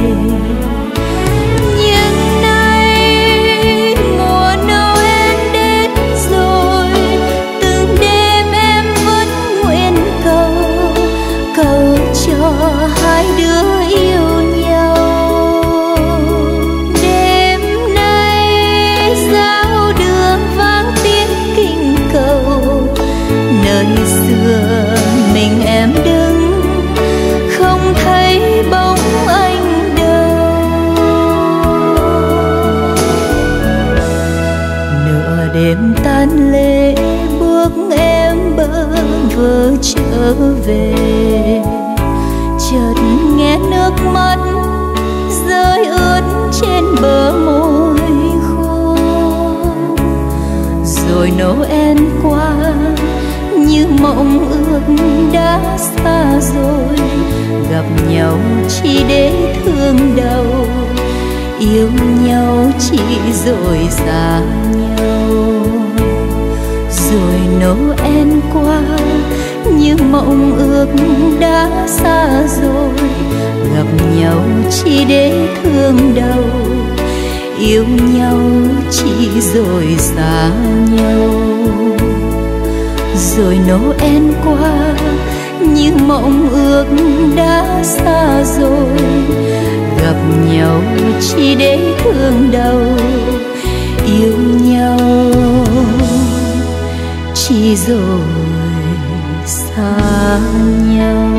Hai đứa yêu nhau. Đêm nay giáo đường vang tiếng kinh cầu, nơi xưa mình em đứng không thấy bóng anh đâu. Nửa đêm tan lễ bước em bơ vơ trở về, chợt nghe nước mắt rơi ướt trên bờ môi khô. Rồi Noel qua như mộng ước đã xa rồi, gặp nhau chỉ để thương đau, yêu nhau chỉ rồi xa nhau. Rồi Noel qua như mộng ước đã xa rồi, gặp nhau chỉ để thương đau, yêu nhau chỉ rồi xa nhau. Rồi Noel qua nhưng mộng ước đã xa rồi, gặp nhau chỉ để thương đau, yêu nhau chỉ rồi xa nhau.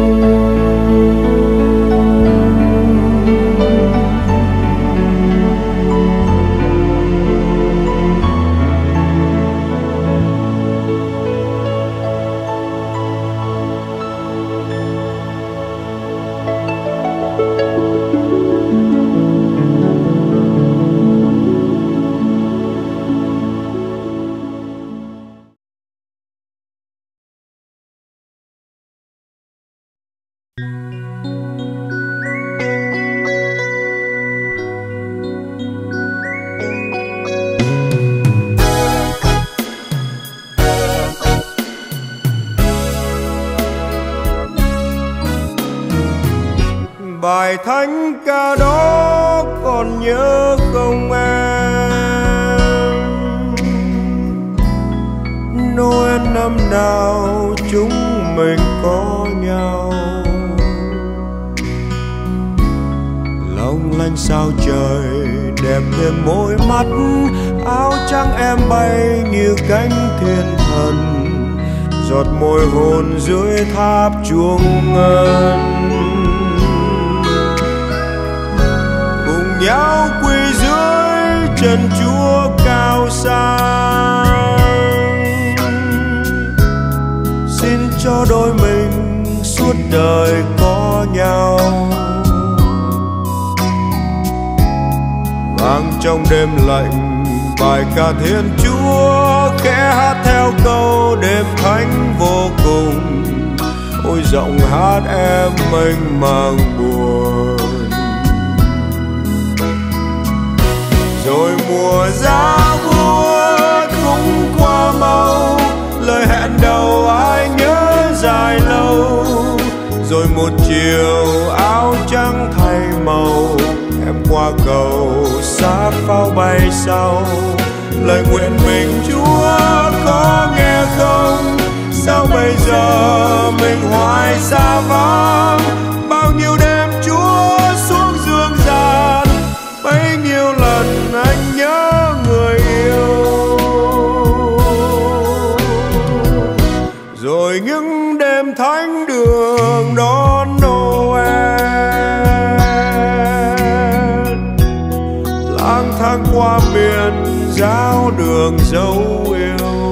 Bài thánh ca đó còn nhớ không em? Noel năm nào chúng mình có nhau, long lanh sao trời đẹp thêm môi mắt, áo trắng em bay như cánh thiên thần, giọt môi hôn dưới tháp chuông ngân. Nhau quỳ dưới chân Chúa cao sang, xin cho đôi mình suốt đời có nhau. Vang trong đêm lạnh bài ca Thiên Chúa, khẽ hát theo câu đêm thánh vô cùng. Ôi giọng hát em mênh mang buồn. Rồi mùa giá buốt cũng qua mau, lời hẹn đầu ai nhớ dài lâu. Rồi một chiều áo trắng thay màu, em qua cầu sát pháo bay sau. Lời nguyện mình Chúa có nghe không? Sao bây giờ mình hoài xa vắng? Bao nhiêu đêm Chúa xuống dương gian, bấy nhiêu lần anh nhớ người yêu. Rồi những đêm thánh đường đón Noel, lang thang qua miền giáo đường dấu yêu.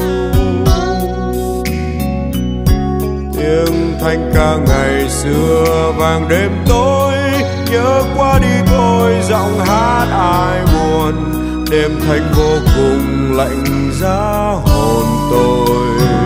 Tiếng thanh ca ngày xưa vang đêm tối, nhớ qua đi thôi giọng hát ai buồn. Đêm thanh vô cùng lạnh giá hồn tôi.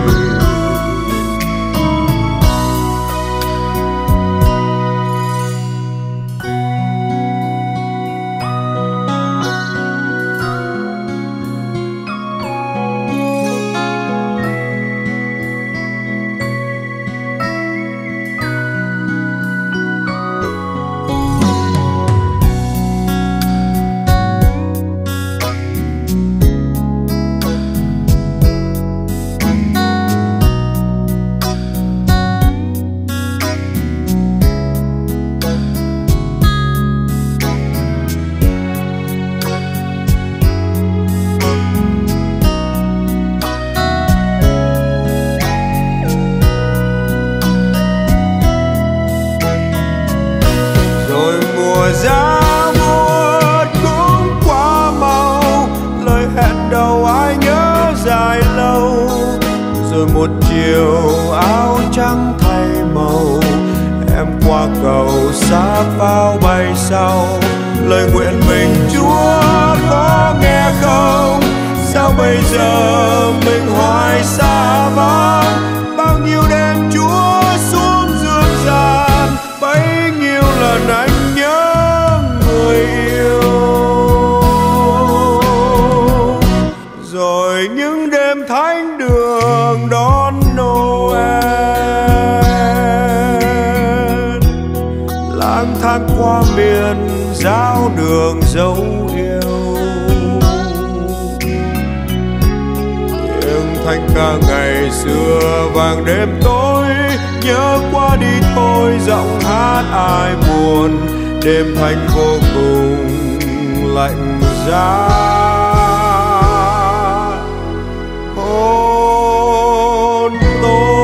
Giá buốt cũng qua mau, lời hẹn đầu ai nhớ dài lâu. Rồi một chiều áo trắng thay màu, em qua cầu sát pháo bay sau. Lời nguyện mình Chúa có nghe không? Sao bây giờ mình hoài xa vắng? Bao nhiêu đêm Chúa xuống dương gian, bấy nhiêu lần anh nhớ người yêu. Rồi những đêm thánh đường đón Noel, lang thang qua miền giáo đường dấu yêu. thanh ca ngày xưa vàng đêm tối, nhớ qua đi thôi giọng hát ai buồn, đêm thanh vô cùng lạnh giá. Hôn tôi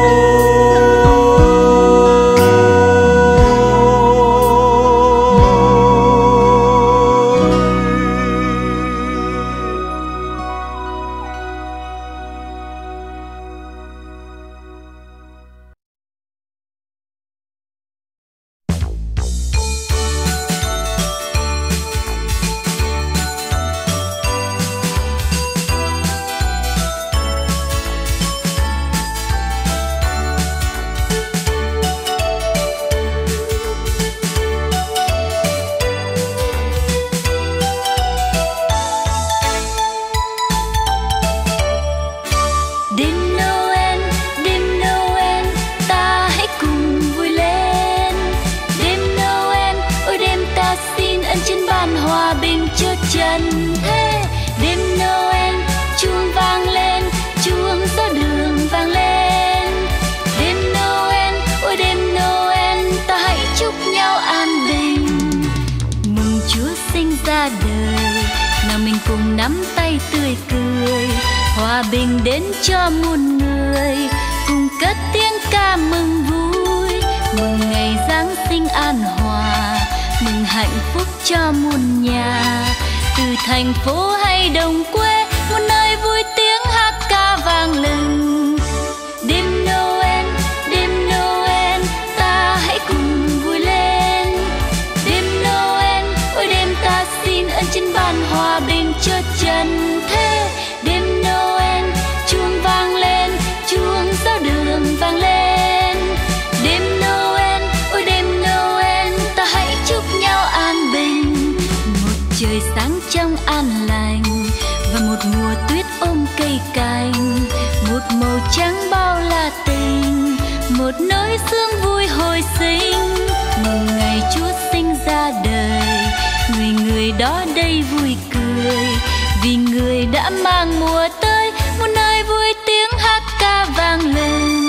nắm tay tươi cười, hòa bình đến cho muôn người, cùng cất tiếng ca mừng vui, mừng ngày Giáng sinh an hòa, mừng hạnh phúc cho muôn nhà. Từ thành phố hay đồng quê, một nơi vui tiếng hát ca vang lừng. Đêm Noel, đêm Noel, ta hãy cùng vui lên. Đêm Noel, ôi đêm ta xin ơn trên ban hòa bình cho trần thế. Đêm Noel, chuông vang lên, chuông giao đường vang lên. Đêm Noel, ôi đêm Noel, ta hãy chúc nhau an bình. Một trời sáng trong an lành và một mùa tuyết ôm cây cành, một màu trắng bao la tình, một nỗi sương vui hồi sinh. Mừng ngày Chúa sinh ra đời, người người đó đây vui cười, vì người đã mang mùa tới một nơi vui tiếng hát ca vang lên.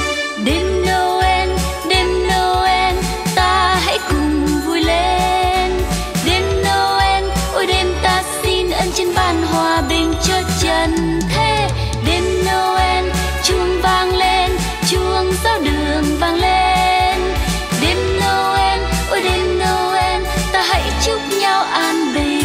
Đêm Noel, đêm Noel, ta hãy cùng vui lên. Đêm Noel, ôi đêm ta xin ơn trên ban hòa bình cho trần thế. Đêm Noel, chuông vang lên, chuông giao đường vang lên. Đêm Noel, ôi đêm Noel, ta hãy chúc nhau an bình.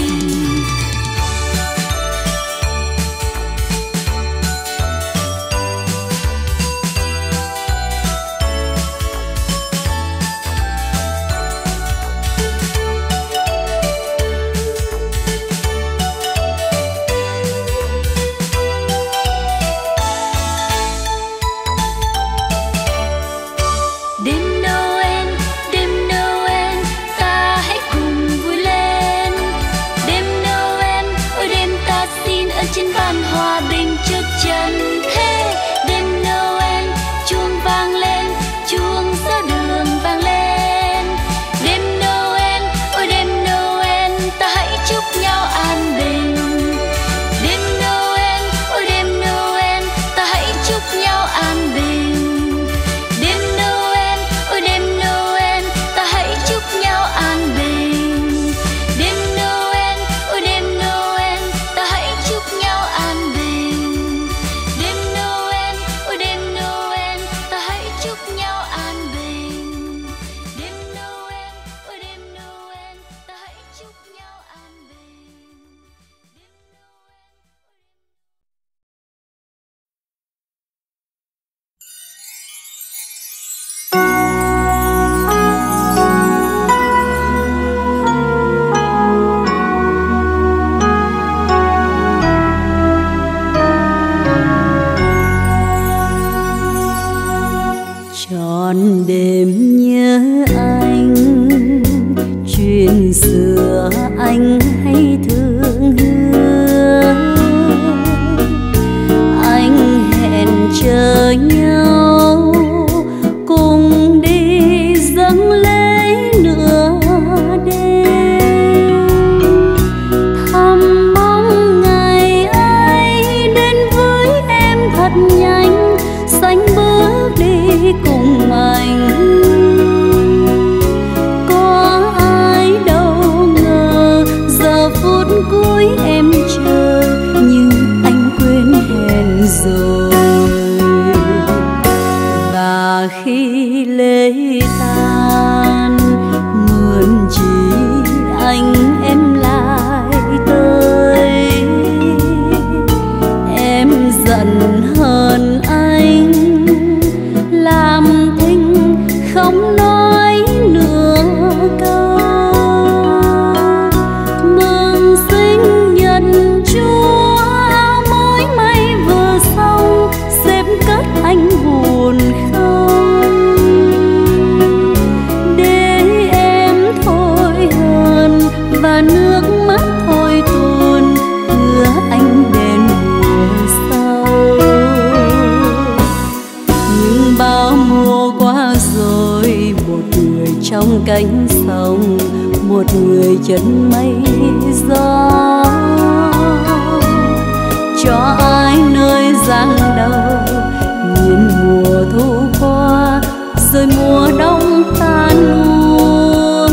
Trên ban hòa bình cho trần thế. Đêm Noel, chuông vang lên, chuông giao đường vang lên. Đêm Noel, ôi đêm Noel, ta hãy chúc nhau an bình. Đêm Noel, ôi đêm Noel, ta hãy chúc nhau an bình. Đêm Noel, ôi đêm Noel, ta hãy chúc nhau an bình. Đêm Noel, ôi đêm Noel, ta hãy chúc nhau an bình. cánh sông, một người chân mây gió. Cho ai nơi giang đầu, nhìn mùa thu qua rồi mùa đông tan úa.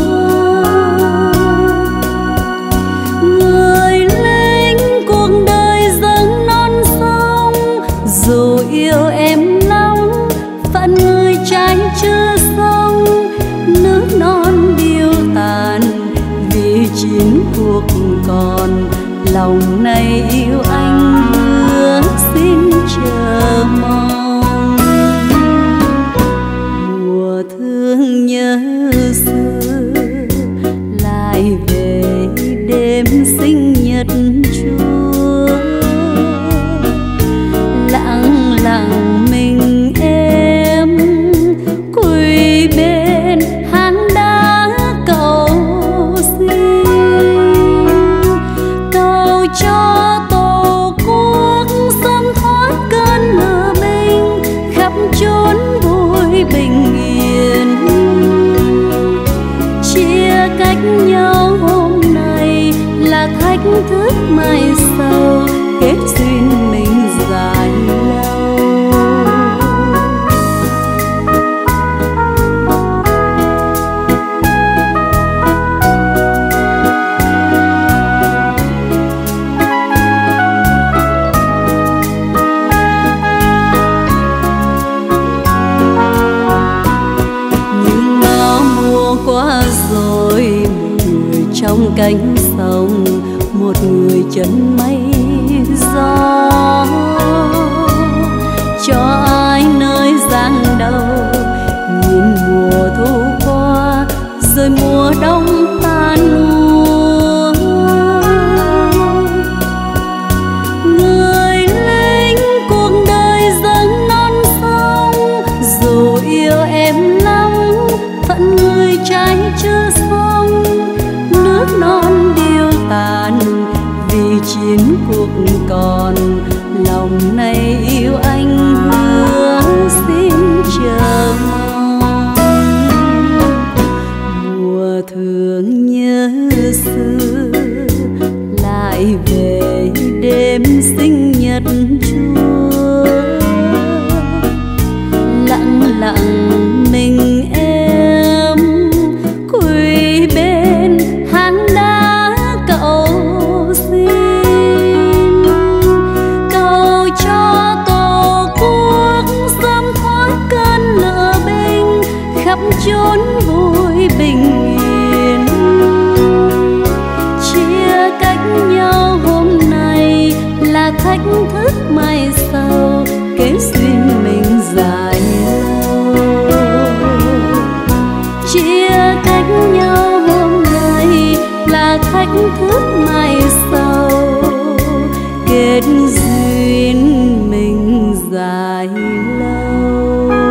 Người lính cuộc đời dâng non sông, dù yêu em lắm phận người trái chưa xong. Nước non điêu tàn vì chiến cuộc còn, lòng này yêu anh hứa xin chờ mong. Mùa thương nhớ xưa lại về đêm sinh nhật Chúa, lặng lặng mình em quỳ bên hang đá cầu xin, cầu cho tổ quốc sớm thoát cơn lửa binh, khắp chốn vui bình yên. Chia cách nhau hôm nay là thách thức mai sau, kết duyên mình dài lâu. Nhưng bao mùa qua rồi, một người trong cánh sông, một người chân mây gió. Cho ai nơi giang đầu, nhìn mùa thu qua rồi mùa đông tan úa. Người lính cuộc đời dâng non sông, dù yêu em lắm phận người trái chưa xong. Nước non điêu tàn vì chiến cuộc còn, lòng này yêu anh hứa xin chờ mong. Mùa thương nhớ xưa lại về đêm sinh nhật Chúa, lặng lặng mình em quỳ bên hang đá cầu xin, cầu cho tổ quốc sớm thoát cơn lửa binh, khắp chốn vui bình yên. Chia cách nhau hôm nay là thách thức mai sau, kết duyên mình dài lâu. Chia cách nhau hôm nay là thách thức mai sau, kết duyên mình dài lâu.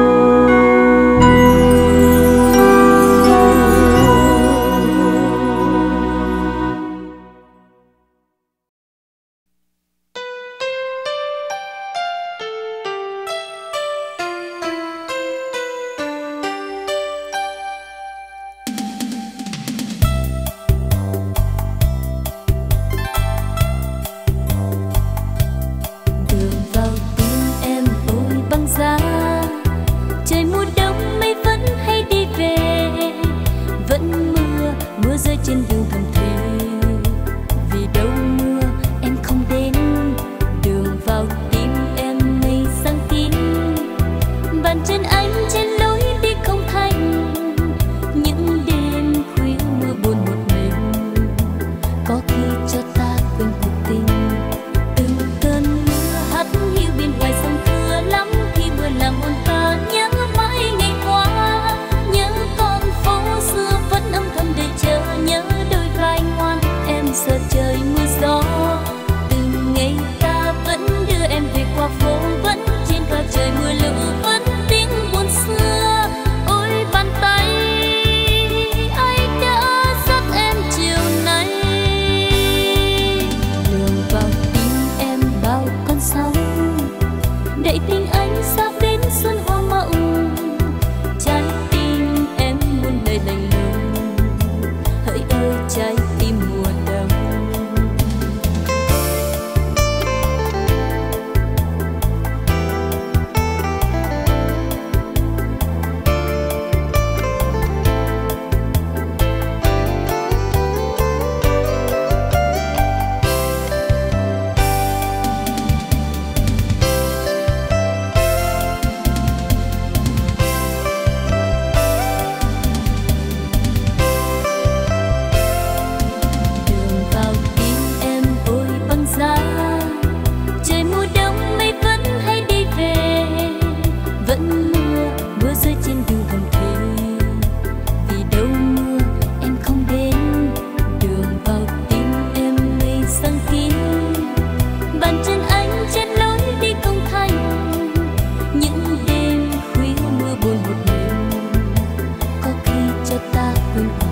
Trên đường thầm thề vì đâu mưa em không đến, đường vào tim em mây sáng tin, bàn chân anh trên lối đi không thành. Những đêm khuya mưa buồn một mình, có khi cho ta quên cuộc tình. Từng cơn mưa hắt hiu bên ngoài sông thưa lắm, khi mưa làm hồn ta nhớ mãi ngày qua, nhớ con phố xưa vẫn âm thầm đợi chờ, nhớ đôi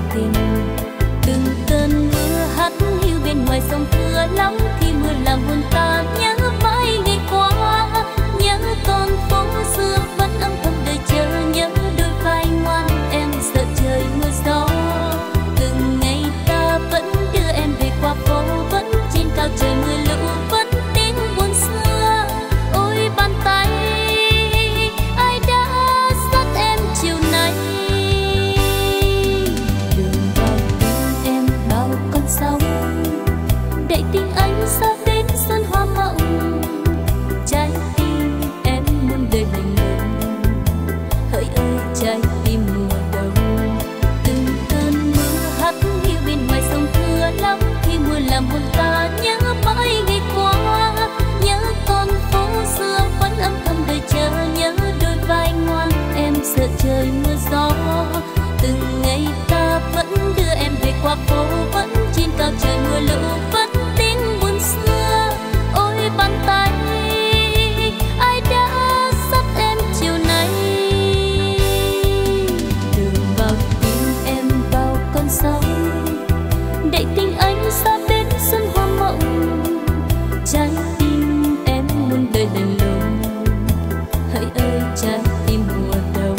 tình. Từng cơn mưa hắt hiu bên ngoài sông thưa lắm, khi mưa làm hồn ta nhớ mãi ngày qua, nhớ con phố xưa vẫn âm thầm đợi chờ, nhớ đôi vai ngoan em sợ trời mưa gió. Từng ngày ta vẫn đưa em về qua phố, vẫn trên cao trời mưa lũ, vẫn tiếng buồn xưa. Ôi bàn tay ai đã dắt em chiều nay, đường vào tim em bao con sóng, để tình anh sao đến xuân hoa mộng. Trái tim em muôn đời lạnh lùng, hỡi ơi trái tim mùa đông. Từng cơn mưa hắt hiu bên ngoài sông thưa lắm, khi mưa làm hồn ta nhớ mãi ngày qua, nhớ con phố xưa vẫn âm thầm đợi chờ, nhớ đôi vai ngoan em sợ trời mưa gió. Từng ngày ta vẫn đưa em về qua phố, vẫn trên cao trời mưa lũ, vẫn tiếng buồn xưa. Ôi bàn tay ai đã dắt em chiều nay, đường vào tim em bao con sóng, để tình anh sao đến xuân hoa mộng. Trái tim em muôn đời lạnh lùng, hỡi ơi trái tim mùa đông.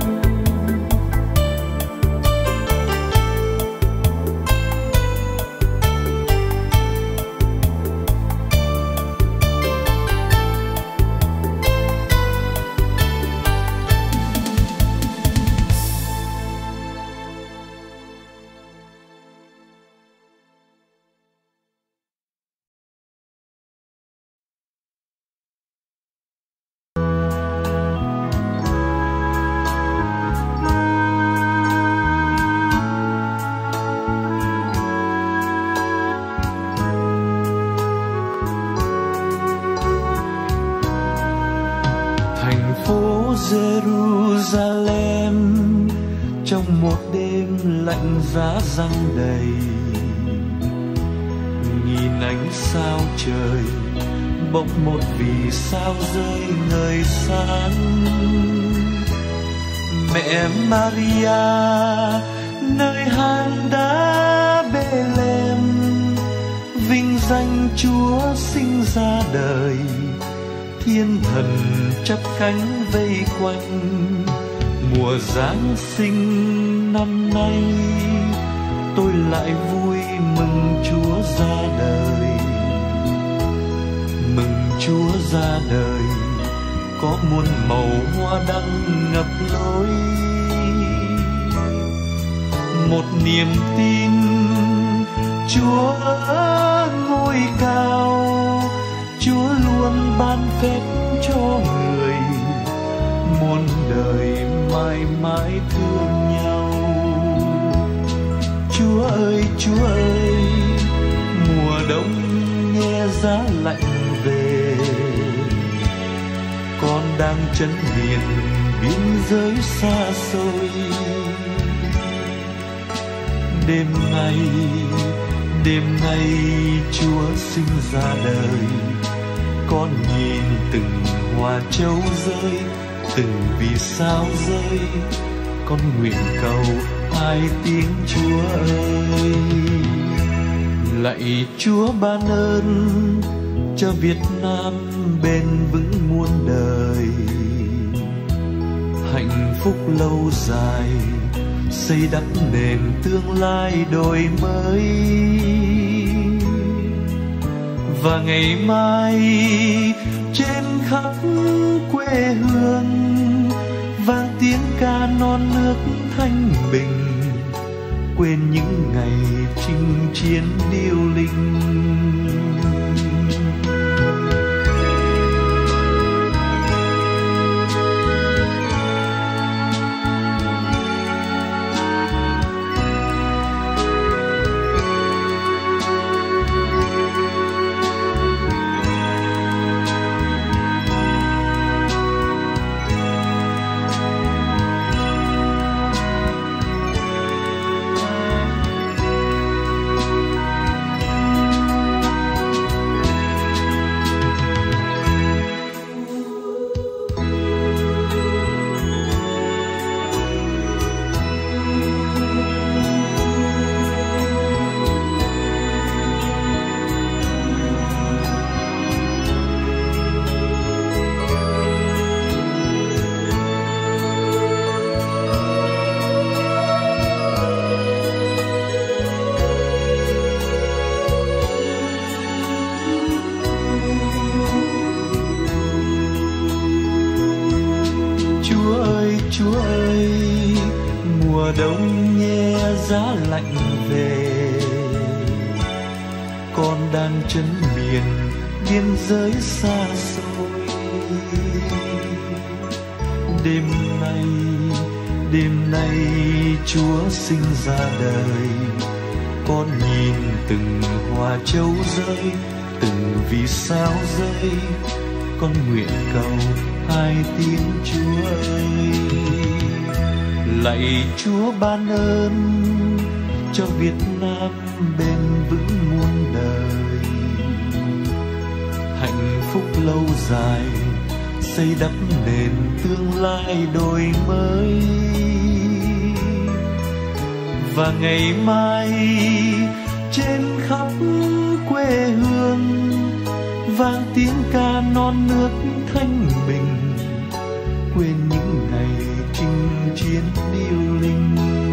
Thành phố Jerusalem trong một đêm lạnh giá răng đầy, nhìn ánh sao trời bỗng một vì sao rơi ngời sáng. Mẹ Maria nơi hang đá Bethlehem, vinh danh Chúa sinh ra đời. Thiên thần chắp cánh vây quanh, mùa Giáng sinh năm nay tôi lại vui mừng Chúa ra đời. Mừng Chúa ra đời có muôn màu hoa đăng ngập lối, một niềm tin Chúa ở ngôi cao, Chúa luôn ban phép cho người, muôn đời mãi mãi thương nhau. Chúa ơi, Chúa ơi, mùa đông nghe giá lạnh về, con đang chân miền biên giới xa xôi. Đêm nay, đêm nay Chúa sinh ra đời, con nhìn từng hoa châu rơi, từng vì sao rơi, con nguyện cầu hai tiếng Chúa ơi. Lạy Chúa ban ơn cho Việt Nam bền vững muôn đời, hạnh phúc lâu dài xây đắp nền tương lai đổi mới. Và ngày mai trên khắp quê hương vang tiếng ca non nước thanh bình, quên những ngày chinh chiến điêu linh. giá lạnh về, con đang chân miền biên giới xa xôi. Đêm nay, đêm nay Chúa sinh ra đời, con nhìn từng hoa châu rơi, từng vì sao rơi, con nguyện cầu hai tiếng Chúa ơi. Lạy Chúa ban ơn cho Việt Nam bền vững muôn đời, hạnh phúc lâu dài xây đắp nền tương lai đổi mới. Và ngày mai trên khắp quê hương vang tiếng ca non nước thanh bình, quên những ngày chinh chiến điêu linh.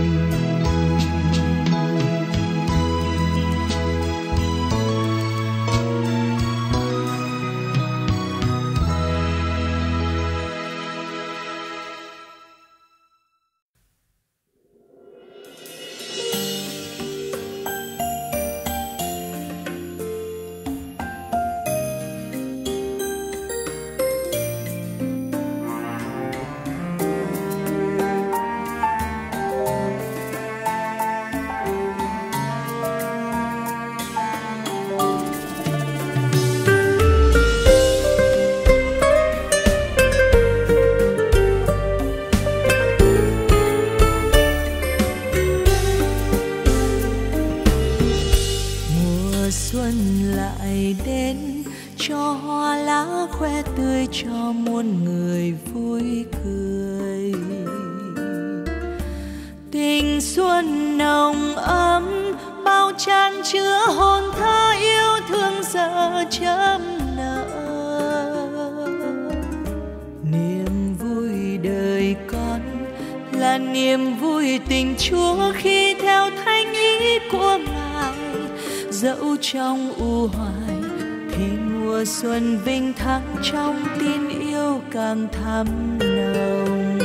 Trong u hoài thì mùa xuân vinh thắng, trong tin yêu càng thắm nồng.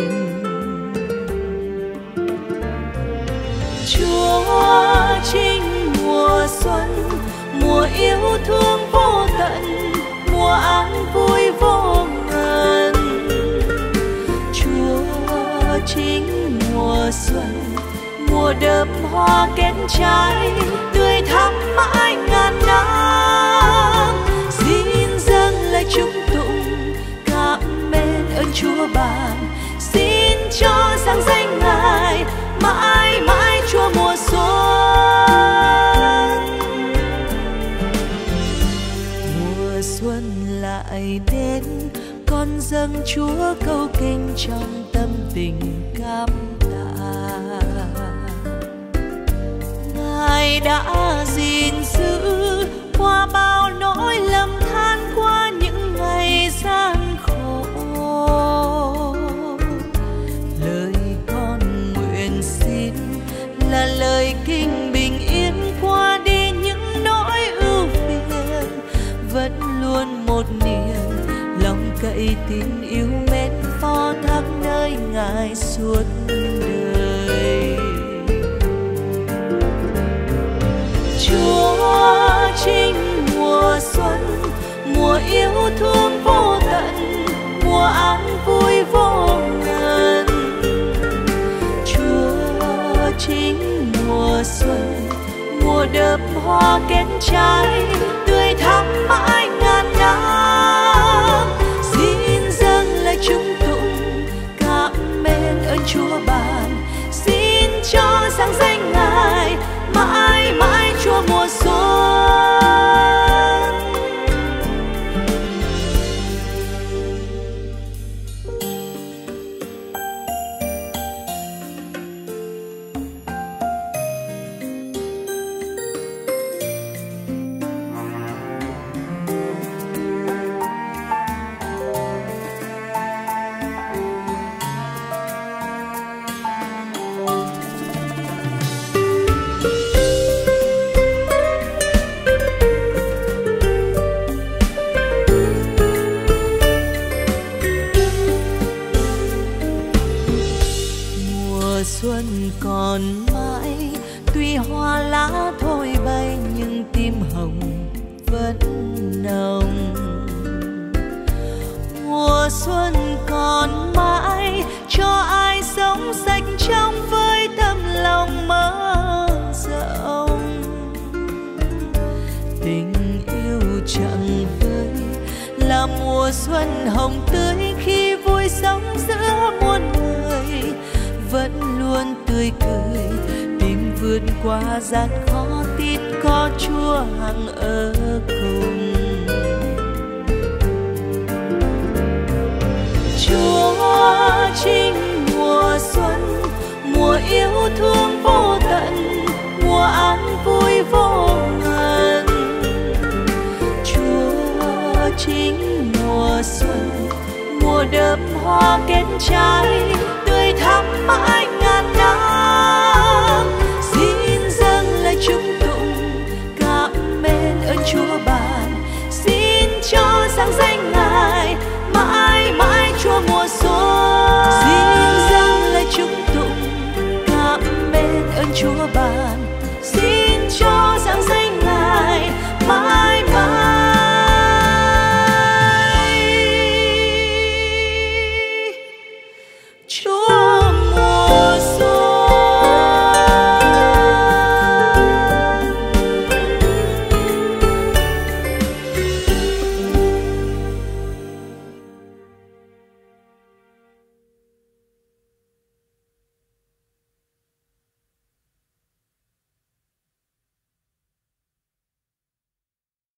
Chúa chính mùa xuân, mùa yêu thương vô tận, mùa an vui vô ngần. Chúa chính mùa xuân, mùa đơm hoa kết trái, tươi thắm mãi ngàn năm. Xin dâng lời chúc tụng cảm ơn ơn Chúa ban, xin cho sáng danh Ngài mãi mãi Chúa mùa xuân. Mùa xuân lại đến, con dâng Chúa câu kinh trong tâm tình cảm tạ. Ngài đã gìn giữ qua bao nỗi lầm than, qua những ngày gian khổ. Lời con nguyện xin là lời kinh bình yên, qua đi những nỗi ưu phiền, vẫn luôn một niềm lòng cậy tin yêu mến phó thác nơi Ngài suốt đời. Chúa chính mùa xuân, mùa yêu thương vô tận, mùa an vui vô ngần. Chúa chính mùa xuân, mùa đơm hoa kết trái, tươi thắm mãi ngàn năm. Xin dâng lời chúc tụng cảm ơn ơn Chúa ban, xin cho sáng danh Ngài mãi mãi Chúa mùa xuân. hoa lá thôi bay nhưng tim hồng vẫn nồng. Mùa xuân còn mãi cho ai sống sạch trong với tấm lòng mơ rộng. Tình yêu chẳng vơi là mùa xuân hồng tươi khi vui sống giữa muôn người, vẫn luôn tươi cười tìm vượt qua gian khó tin có Chúa hằng ở cùng. Chúa chính mùa xuân, mùa yêu thương vô tận, mùa an vui vô ngần. Chúa chính mùa xuân, mùa đơm hoa kết trái tươi thắm mãi.